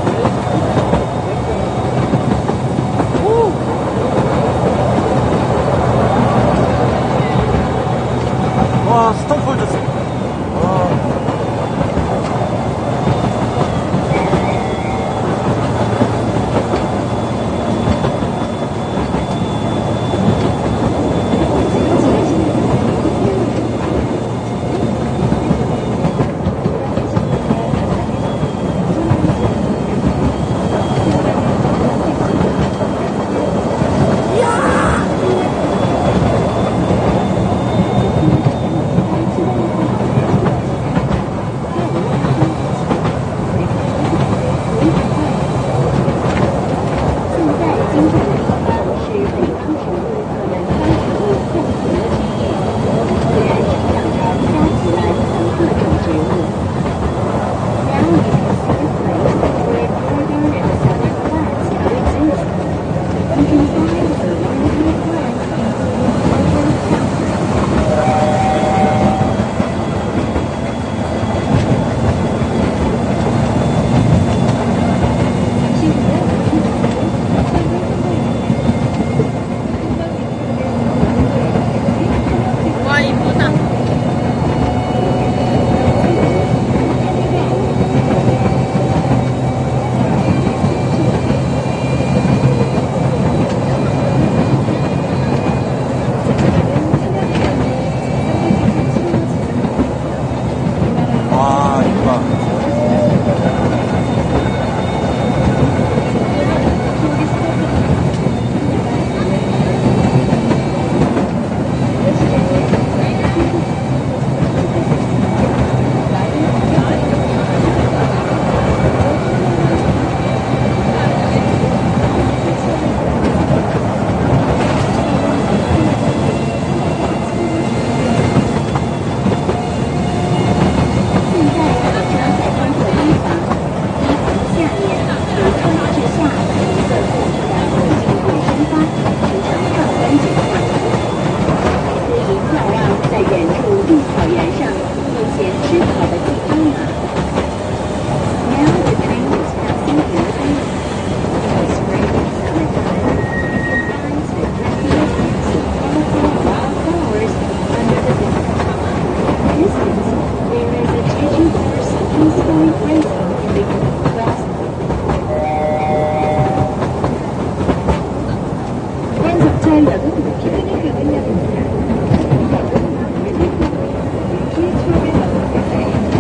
와, 이쁘다. 와, 이거 접차역은 피그닉 가문역입니다. 이렇게 추억을 넣어볼까요?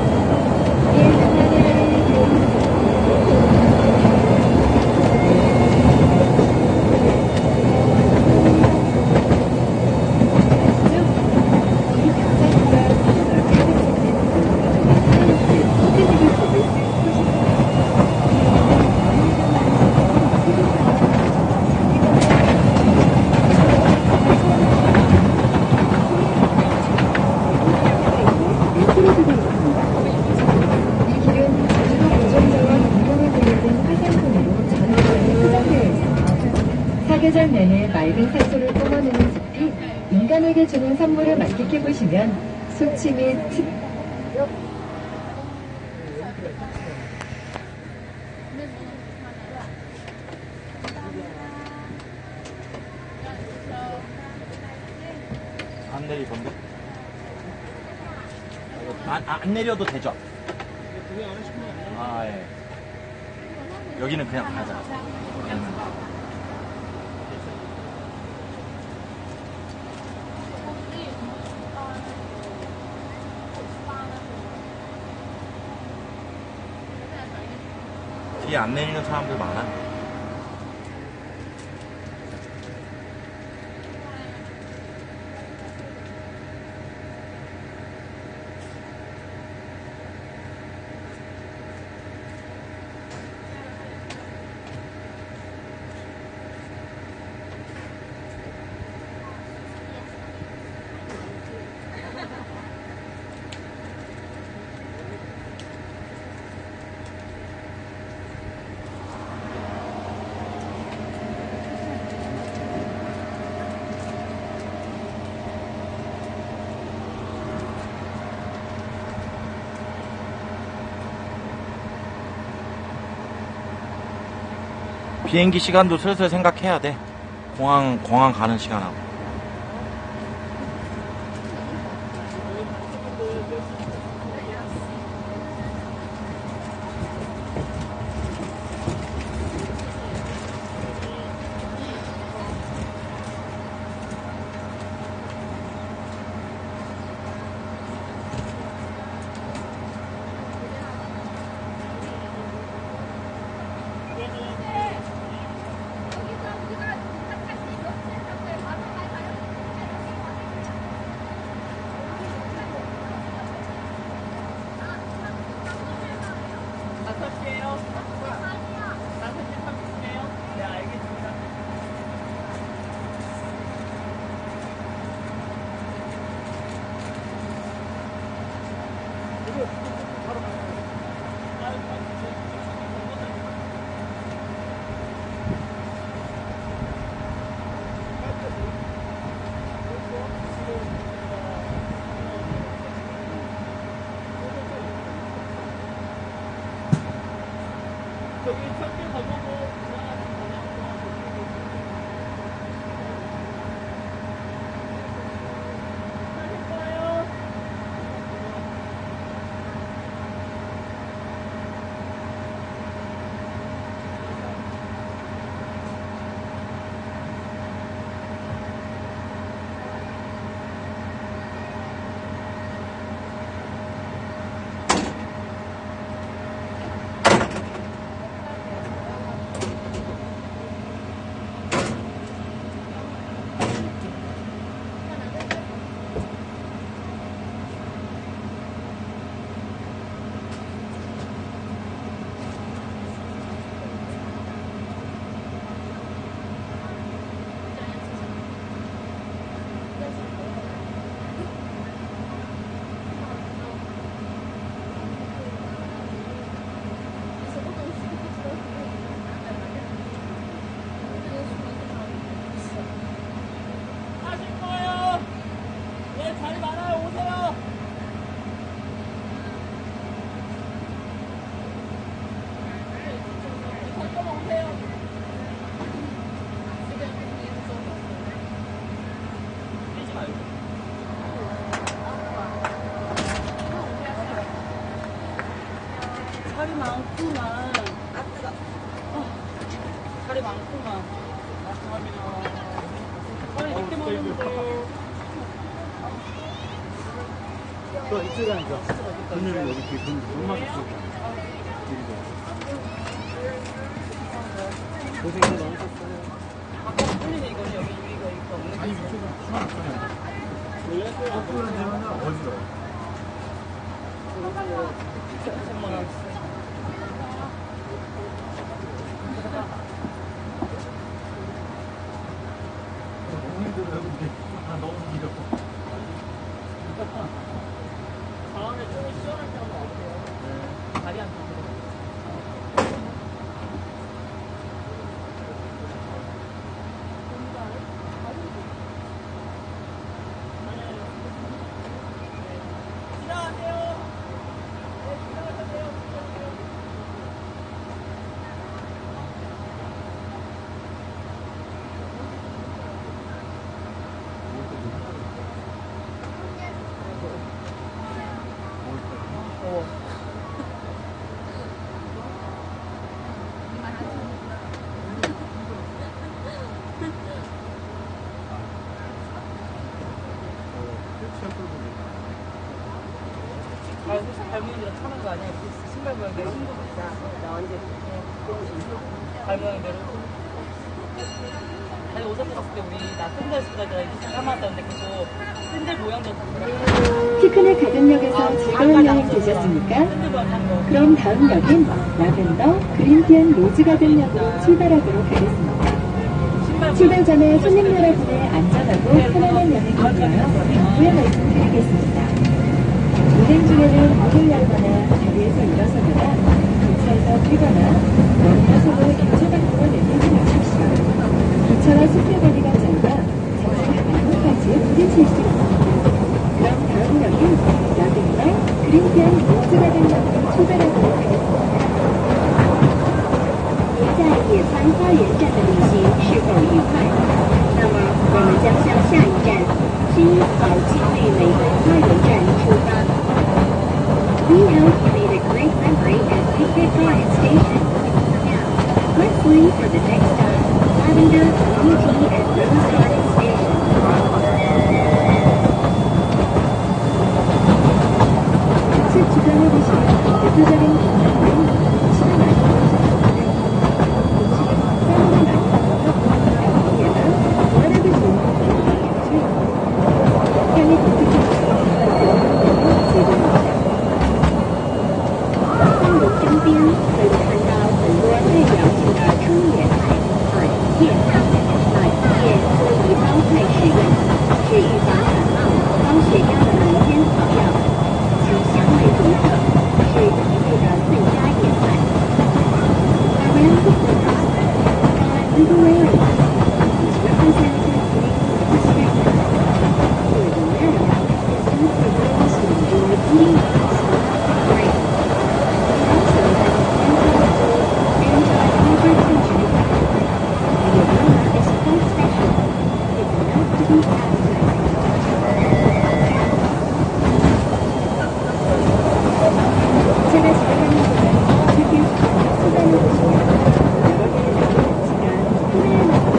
사계절 내내 맑은 산소를 뿜어내는 숲이 인간에게 주는 선물을 만끽해보시면 숙취 및 안 내리던데? 안 내려도 되죠? 아, 예. 여기는 그냥 가자. 뒤에 안 내리는 사람들 많아. 비행기 시간도 슬슬 생각해야 돼. 공항 가는 시간하고. 많구만. 아, 뜨거. 다리 많구만. 빨리 이렇게 먹는데. 또 이쪽에 앉아. 그늘은 여기 뒤에 돈 맞았어. 고생이 많으셨어요. 아까 풀리네, 이거 여기 이거 없는 아니, 이쪽은 하나 없어요. 거꾸로 되면 어디서? 천만 원. 너무 힘들어요, 근데. 아, 너무 길어. 다음에 좀 시원할 때 한번 와보세요. 다리 안 펴고. 발모양대로 타는 거 아니야? 신발 모양대로. 나 언제 발 모양대로. 아니 오사카 갔을 때 우리 나 샌들 쓰고 다니다가 이렇게 까마왔다는데 그거 샌들 모양대로 탔더라고. 피크닉 가든역에서 즐거운 여행 되셨습니까? 그럼 다음 역인 라벤더 그린피안 로즈가든역으로 출발하도록 하겠습니다. 출발 전에 손님 여러분의 안전하고 편안한 여행을 위하여 당부의 말씀드리겠습니다. 운행 중에는 목을 열거나 자리에서 일어서거나 기차에서 뛰거나 넘어서도 기차 밖으로 내밀지 마십시오. 기차와 숲의 거리가 짧아 잠시 가까이까지 부딪힐 수 있습니다. 그럼 다음 역인 라벤더 그린피안 로즈가든역으로 출발하도록 하겠습니다. 您在野餐花园站的旅行是否愉快？那么我们将向下一站新宝青绿玫瑰花园站出发。We hope you made a great memory at Picnic Garden Station. Now, let's leave for the next stop, Lavender, Beauty, and Rose Garden Station. 좌측 주변에 보시면 대표적인 공간은 치마 많이 보여주셨는데 우측에 사람들 많이 나와서 여기에는 무한하게 좋은 공간이 향이 독특해서 제공입니다. 公路江边可以看到很多最了不的春野菜、海叶、海叶可以煲菜食用，是预防感冒、高血压的民间草药，其香味独特，是体内的最佳野菜。Around the corner, little area, which represents the city of the For the America, is good for those who enjoy eating nuts, grains. Also has anti-hypertension effect. The aroma is quite special. It's enough to be appetizing. 제가 지나가는 곳은 특유 수단을 보시면 여러 개의 나무가 하나의 나무로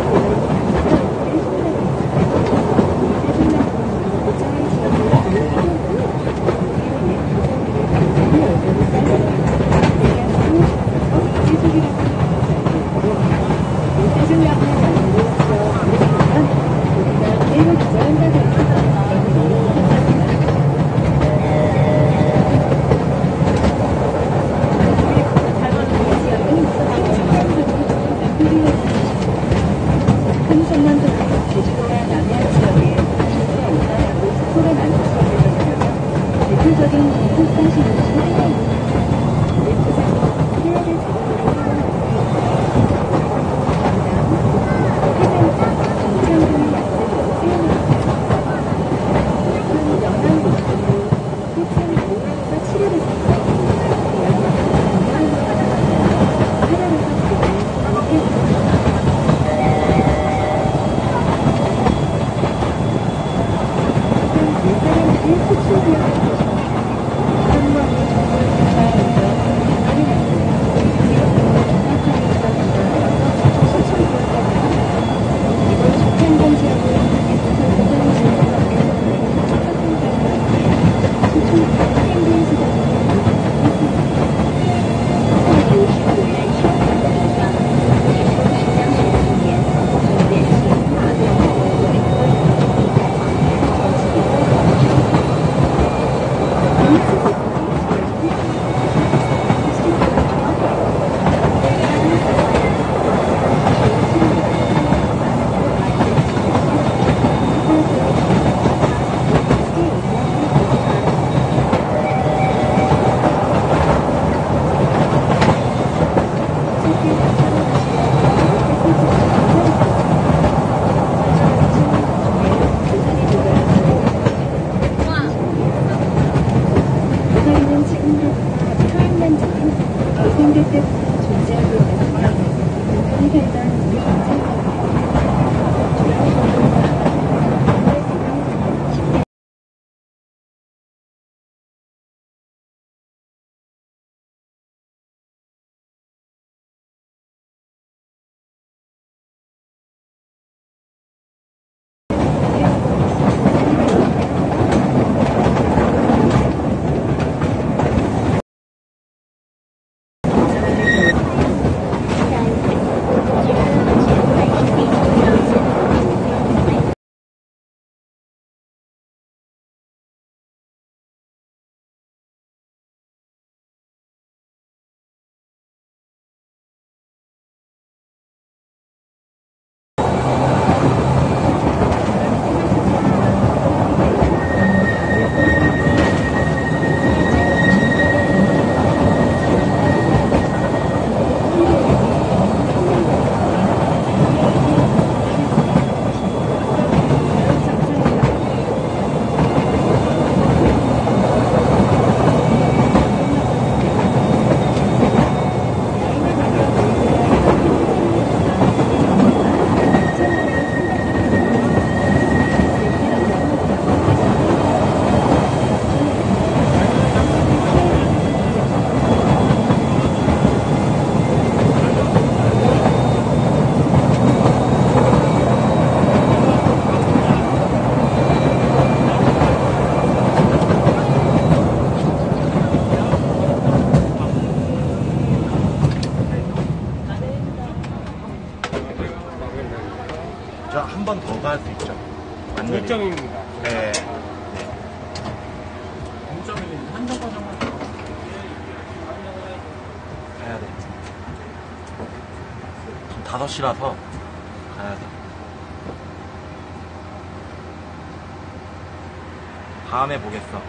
저 한 번 더 갈 수 있죠. 결정입니다. 네. 가야 돼. 지금 5시라서 가야 돼. 다음에 보겠어.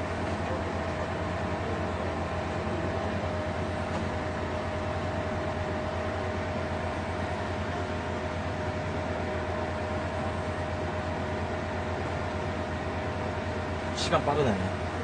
시간 빠르네.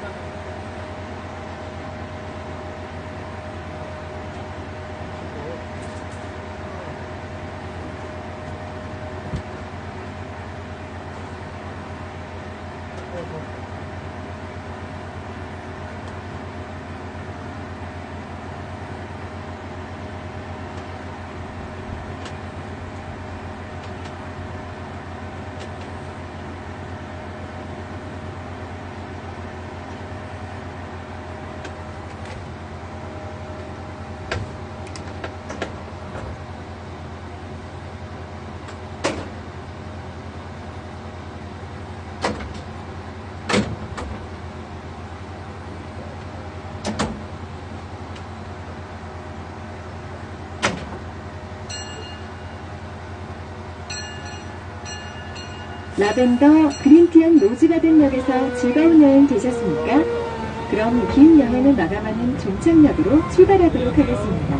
라벤더 그린티언 로즈가든역에서 즐거운 여행 되셨습니까? 그럼 긴 여행을 마감하는 종착역으로 출발하도록 하겠습니다.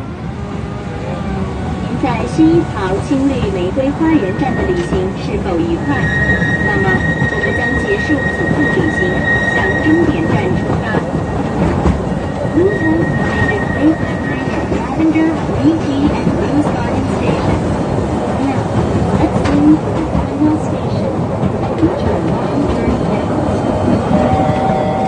您在薰衣草青绿玫瑰花园站的旅行是否愉快？那么，我们将结束此趟旅行，向终点站出发。We have made a great memory of Lavender, Green Tea, and Rose Garden stations. Now, let's leave for the final station, which are long journey ahead.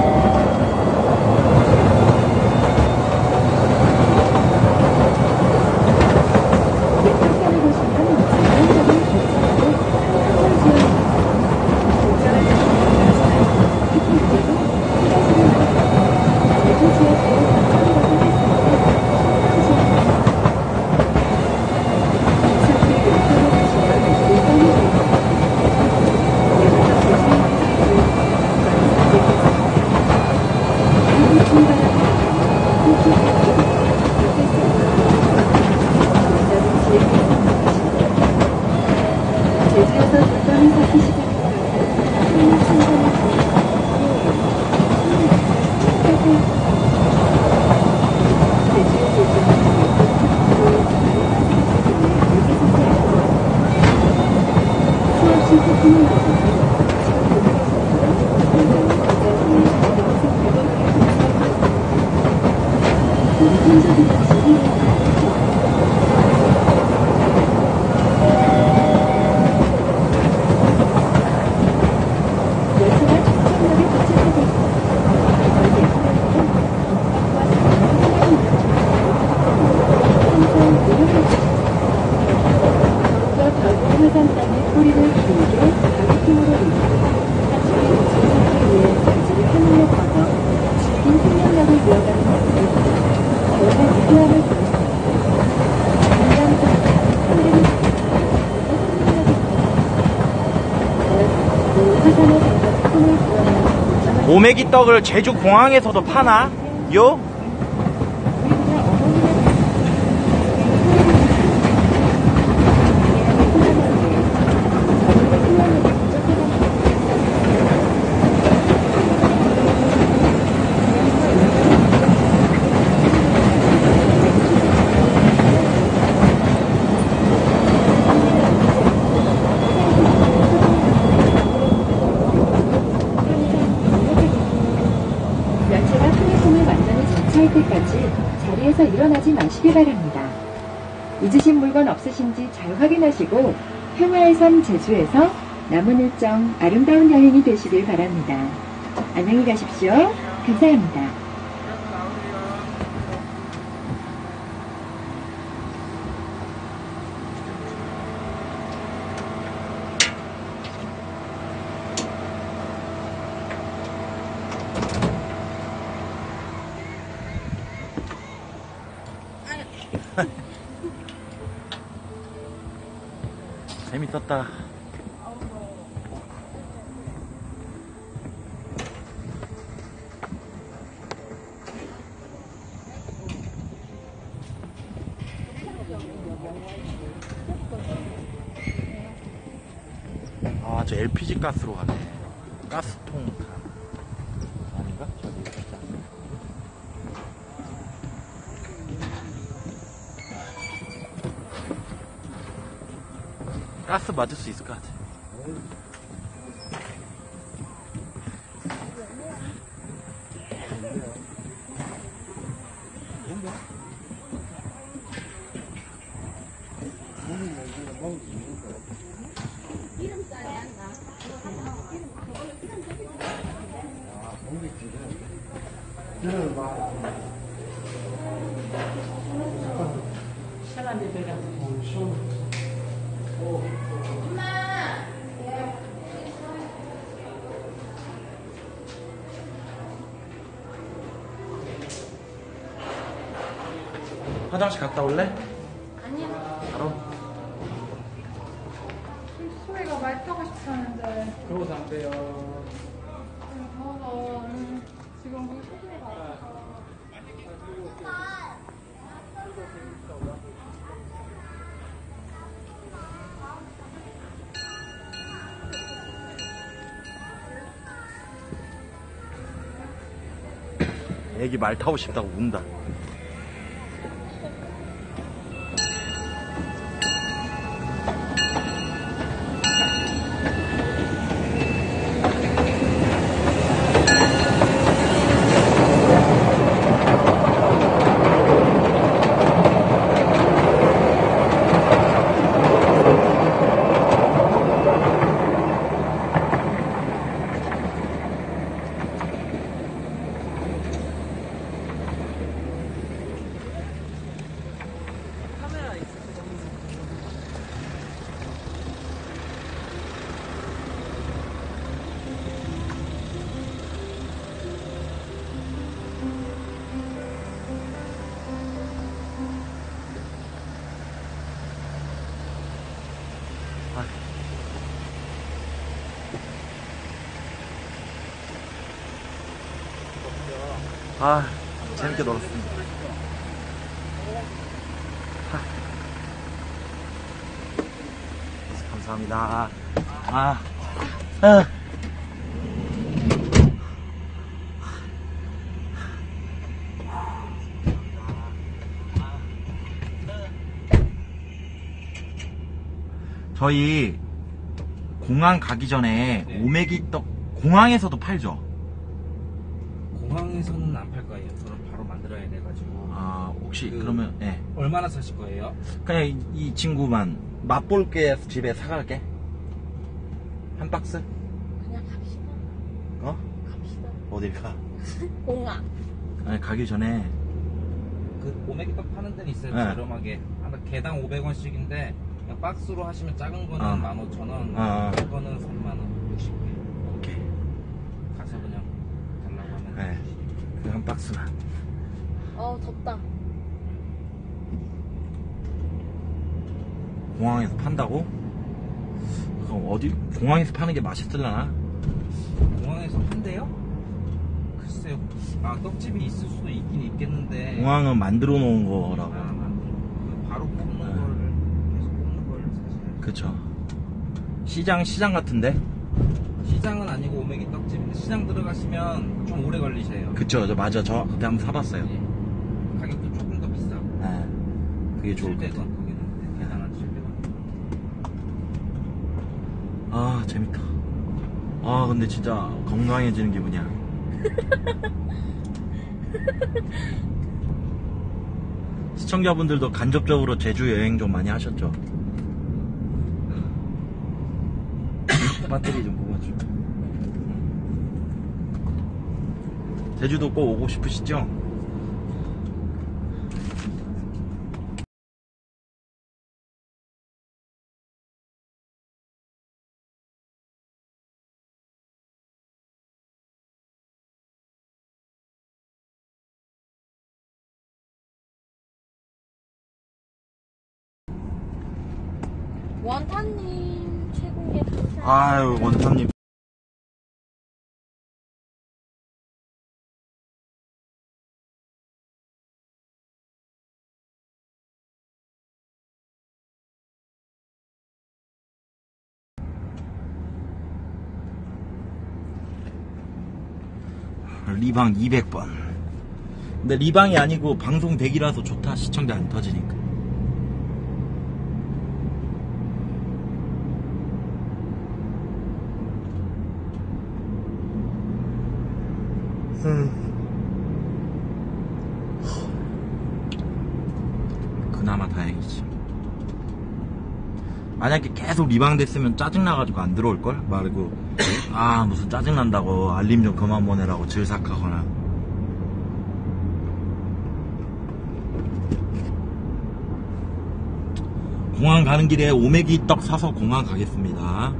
오메기 떡을 제주 공항에서도 파나? 요? 열차가 플랫폼을 완전히 정차할 때까지 자리에서 일어나지 마시기 바랍니다. 잊으신 물건 없으신지 잘 확인하시고 평화의 섬 제주에서 남은 일정 아름다운 여행이 되시길 바랍니다. 안녕히 가십시오. 감사합니다. 재밌었다. 아, 저 LPG 가스로 가네. 가스통 아닌가? 저기 있지 않나? 가스 맞을 수 있을 것 같아. 화장실 갔다 올래? 아니야. 바로? 소희가 말 타고 싶었는데. 그러고서 안 돼요. 더워서 지금 물 쏟는 거. 애기 말 타고 싶다고 운다. 아, 재밌게 놀았습니다. 감사합니다. 저희 공항 가기 전에 네. 오메기 떡 공항에서도 팔죠? 공항에서는 안 팔 거예요. 저는 바로 만들어야 돼가지고. 아, 혹시 그러면 예. 얼마나 사실 거예요? 그냥 이 친구만 맛볼게 해서 집에 사갈게. 한 박스? 그냥 갑시다. 어? 갑시다. 어딜 가? 공항. 아니, 가기 전에 그 오메기떡 파는 데는 있어요. 네. 저렴하게. 하나 개당 500원씩인데 그냥 박스로 하시면 작은 거는 어. 15,000원, 어. 큰 거는 3만원, 60개. 오케이. 가서 그냥 달라고 하면. 네. 그 한 박스만. 덥다. 공항에서 판다고? 그럼 어디 공항에서 파는 게 맛있을라나? 공항에서 판대요? 글쎄요. 아, 떡집이 있을 수도 있긴 있겠는데. 공항은 만들어 놓은 거라고. 바로 뽑는 네. 거를 계속 뽑는 걸 사실. 그쵸. 시장 같은데? 시장은 아니고 오메기 떡집인데 시장 들어가시면 좀 오래 걸리세요. 그쵸. 맞아. 저 그때 한번 사봤어요. 예. 가격도 조금 더 비싸고. 네. 그게 좋을 것 700원 같아. 거기는 계단 한 700원. 아, 재밌다. 아, 근데 진짜 건강해지는 기분이야. 시청자분들도 간접적으로 제주 여행 좀 많이 하셨죠? 배터리 좀 뽑아줘. 제주도 꼭 오고 싶으시죠? 원탄님 최고의 감사. 아유, 원탑님. 리방 200번. 근데 리방이 아니고 방송 대기라서 좋다. 시청자 안 터지니까. 그나마 다행이지. 만약에 계속 리방 됐으면 짜증나가지고 안 들어올걸? 말고 아 무슨 짜증난다고 알림 좀 그만 보내라고 질삭하거나. 공항 가는 길에 오메기 떡 사서 공항 가겠습니다.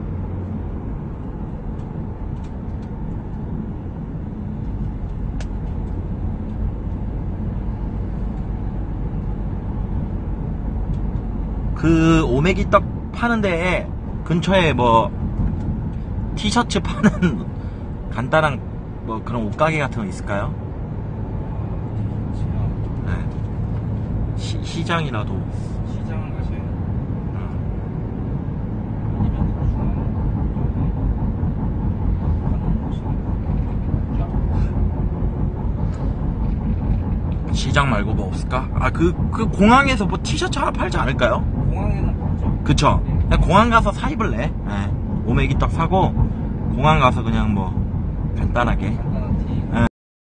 그 오메기 떡 파는 데에 근처에 뭐 티셔츠 파는 간단한 뭐 그런 옷가게 같은 거 있을까요? 네. 시장이라도. 시장을 가셔야 돼요. 시장 말고 뭐 없을까? 아, 그 공항에서 뭐 티셔츠 하나 팔지 않을까요? 공항에는 없죠. 그쵸? 그냥 공항 가서 사 입을래? 네. 오메기 떡 사고, 공항 가서 그냥 뭐, 간단하게. 간단한 티. 네.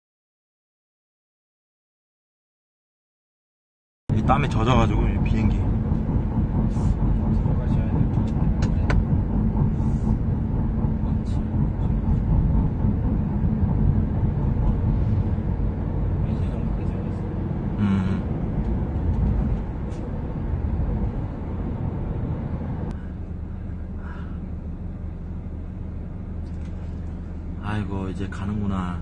이 땀에 젖어가지고, 이 비행기. 들어가셔야 돼요. 맞지. 이제 정도 되셨어요. 아이고 이제 가는구나.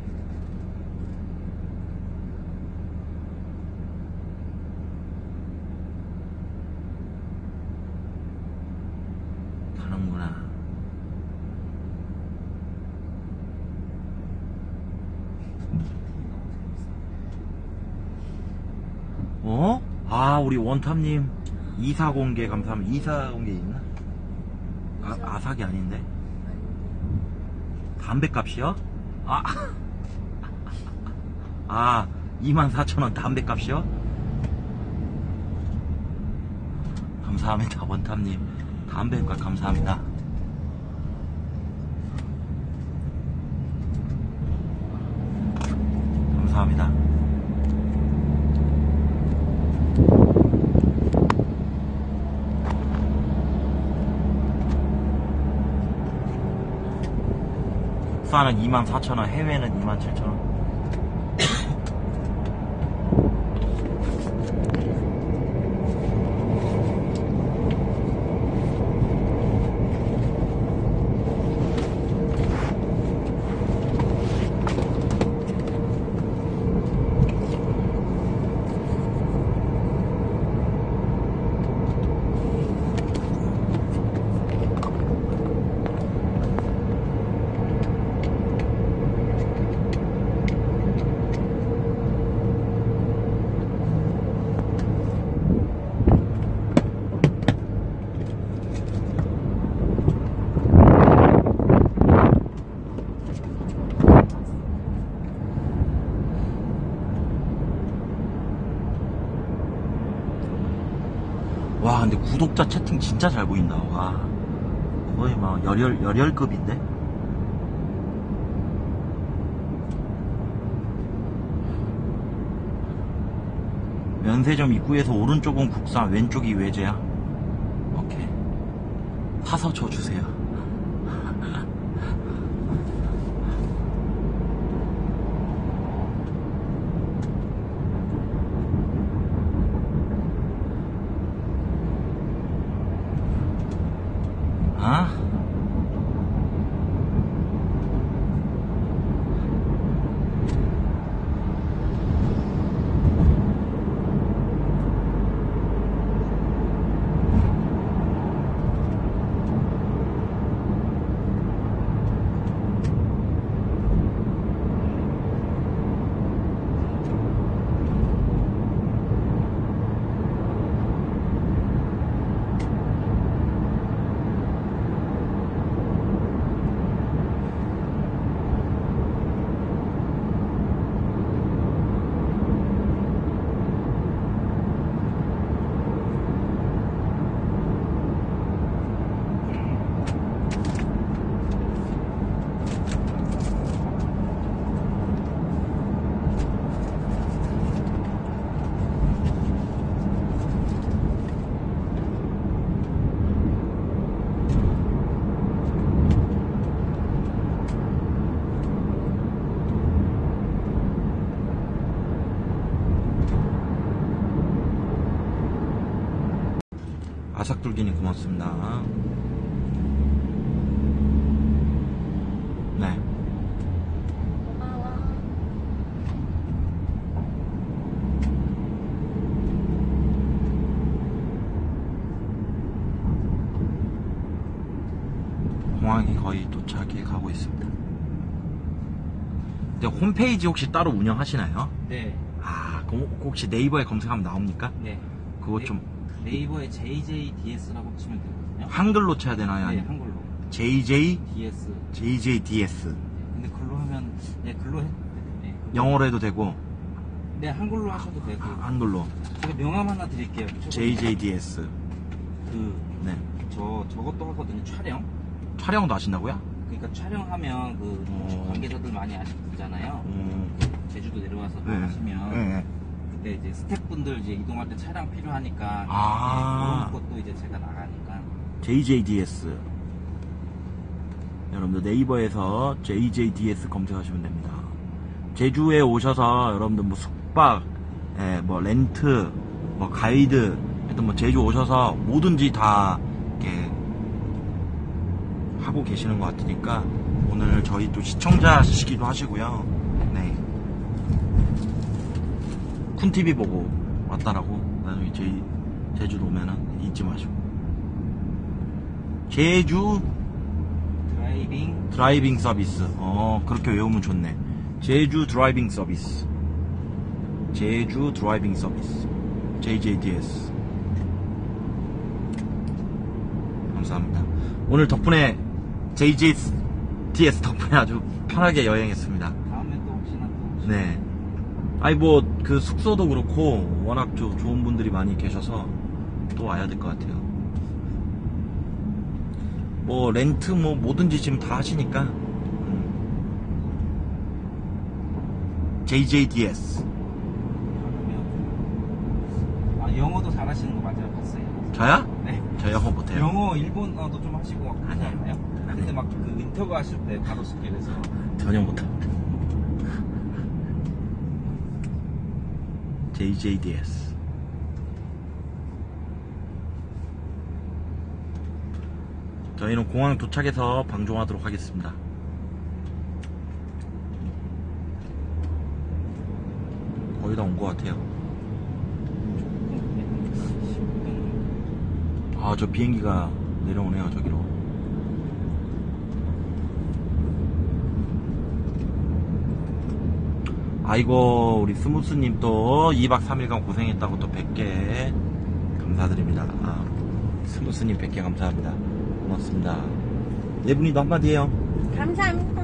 가는구나. 어? 아 우리 원탑님 이사 공개 감사합니다. 이사 공개 있나? 아삭이 아닌데? 담배값이요? 아 24,000원 담배값이요? 감사합니다 원탑님. 담배값 감사합니다. 감사합니다. 국산은 24,000원, 해외는 27,000원. 와 근데 구독자 채팅 진짜 잘 보인다. 와 거의 막 열혈급인데. 면세점 입구에서 오른쪽은 국산, 왼쪽이 외제야. 오케이. 사서 줘주세요. 아? 깍둘기님 고맙습니다. 네. 공항이 거의 도착해 가고 있습니다. 근데 홈페이지 혹시 따로 운영하시나요? 네. 아, 그럼 혹시 네이버에 검색하면 나옵니까? 네. 그거 좀 네이버에 JJDS라고 치면 되거든요. 한글로 쳐야 되나요? 네, 아니면 한글로. JJDS. 근데 글로 하면 글로 해. 네, 글로. 영어로 해도 되고 네, 한글로 하셔도 되고. 한글로 제가 명함 하나 드릴게요. JJDS. 네. 저것도 하거든요. 촬영도 하신다고요? 그러니까 촬영하면 관계자들 많이 아시잖아요. 제주도 내려와서 하시면 네. 그때 이제 스태프분들 이제 이동할 때 차량 필요하니까 아. 그런 것도 이제 제가 나가니까. JJDS. 여러분들 네이버에서 JJDS 검색하시면 됩니다. 제주에 오셔서 여러분들 뭐 숙박, 뭐 렌트, 뭐 가이드, 하여튼 뭐 제주 오셔서 뭐든지 다 이렇게 하고 계시는 것 같으니까 오늘 저희 또 시청자시기도 하시고요. 네. 쿤TV 보고 왔다라고 나중에 저희 제주도 오면은 잊지 마시고. 제주 드라이빙 서비스. 그렇게 외우면 좋네. 제주 드라이빙 서비스. 제주 드라이빙 서비스. JJDS. 감사합니다. 오늘 덕분에 JJDS 덕분에 아주 편하게 여행했습니다. 다음에 또 혹시나 또. 네. 아니 뭐 그 숙소도 그렇고 워낙 좋은 분들이 많이 계셔서 또 와야 될 것 같아요. 뭐 렌트 뭐 뭐든지 지금 다 하시니까. JJDS. 영어도 잘하시는 거 맞아요? 봤어요. 저요? 네. 저 영어 못해요. 영어, 일본어도 좀 하시고 막 그러지 아니요. 않나요? 근데 막 그 인터뷰 하실 때 가로수길 해서. 전혀 못합니다. JJDS. 저희는 공항 도착해서 방송하도록 하겠습니다. 거의 다 온 것 같아요. 아, 저 비행기가 내려오네요, 저기로. 아이고, 우리 스무스님 또 2박 3일간 고생했다고 또 100개 감사드립니다. 스무스님 100개 감사합니다. 고맙습니다. 네 분이도 한마디 해요. 감사합니다.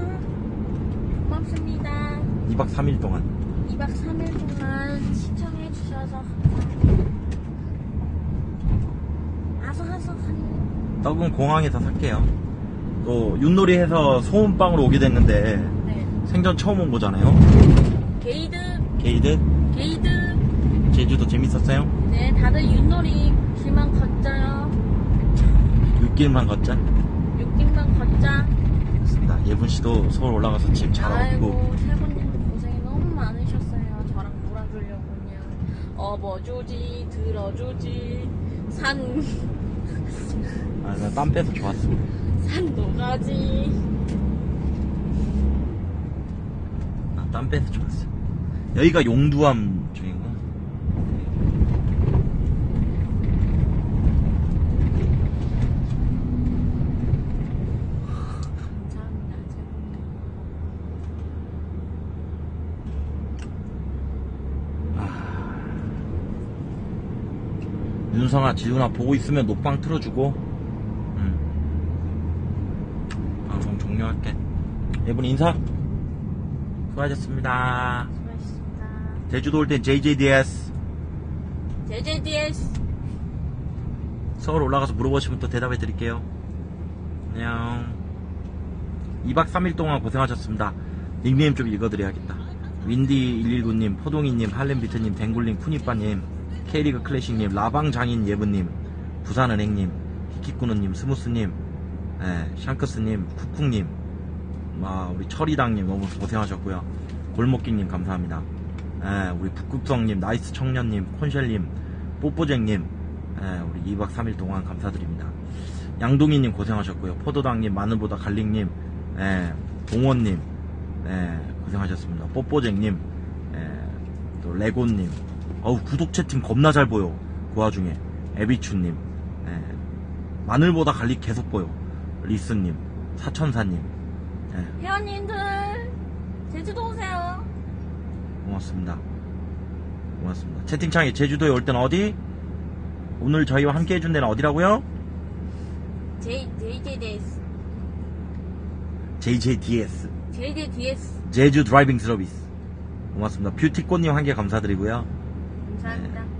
고맙습니다. 2박 3일 동안. 2박 3일 동안 시청해주셔서 감사합니다. 아삭아삭한 떡은 공항에서 살게요. 또 윷놀이 해서 소음빵으로 오게 됐는데 네. 생전 처음 온 거잖아요. 게이드? 제주도 재밌었어요? 네, 다들 윷놀이 길만 걷자요. 6길만 걷자. 6길만 걷자. 좋습니다. 예분씨도 서울 올라가서 집 잘 얻고. 아이고, 세분님 고생이 너무 많으셨어요. 저랑 놀아주려고 그냥 업어주지, 들어주지, 산 나 땀 빼서 좋았어. 산도 가지. 나 땀 빼서 좋았어. 여기가 용두암 쪽인가? 감사합니다. 윤성아, 지훈아 보고 있으면 녹방 틀어주고. 방송 종료할게. 예분 인사. 수고하셨습니다. 수고하셨습니다. 제주도 올 땐 JJDS. JJDS. 서울 올라가서 물어보시면 또 대답해 드릴게요. 안녕. 2박 3일 동안 고생하셨습니다. 닉네임 좀 읽어드려야겠다. 윈디119님, 포동이님, 할렘비트님, 댕굴님, 푸니빠님, K리그 클래식님, 라방장인 예브님, 부산은행님, 히키쿠누님, 스무스님, 샹크스님, 쿠쿵님, 우리 철이당님 너무 고생하셨고요. 골목기님 감사합니다. 우리 북극성님, 나이스 청년님, 콘쉘님, 뽀뽀쟁님, 예, 우리 2박 3일 동안 감사드립니다. 양동이님 고생하셨고요. 포도당님, 마늘보다 갈릭님, 예, 동원님, 예, 고생하셨습니다. 뽀뽀쟁님, 예, 또 레고님, 구독 채팅 겁나 잘 보여. 그 와중에 에비추님, 예, 마늘보다 갈릭 계속 보여. 리스님, 사천사님, 예, 회원님들 제주도 오세요. 고맙습니다. 고맙습니다. 채팅창에 제주도에 올 때는 어디? 오늘 저희와 함께 해준 데는 어디라고요? JJDS. JJDS. JJDS. 제주 드라이빙 서비스. 고맙습니다. 뷰티꽃님 한 개 감사드리고요. 감사합니다.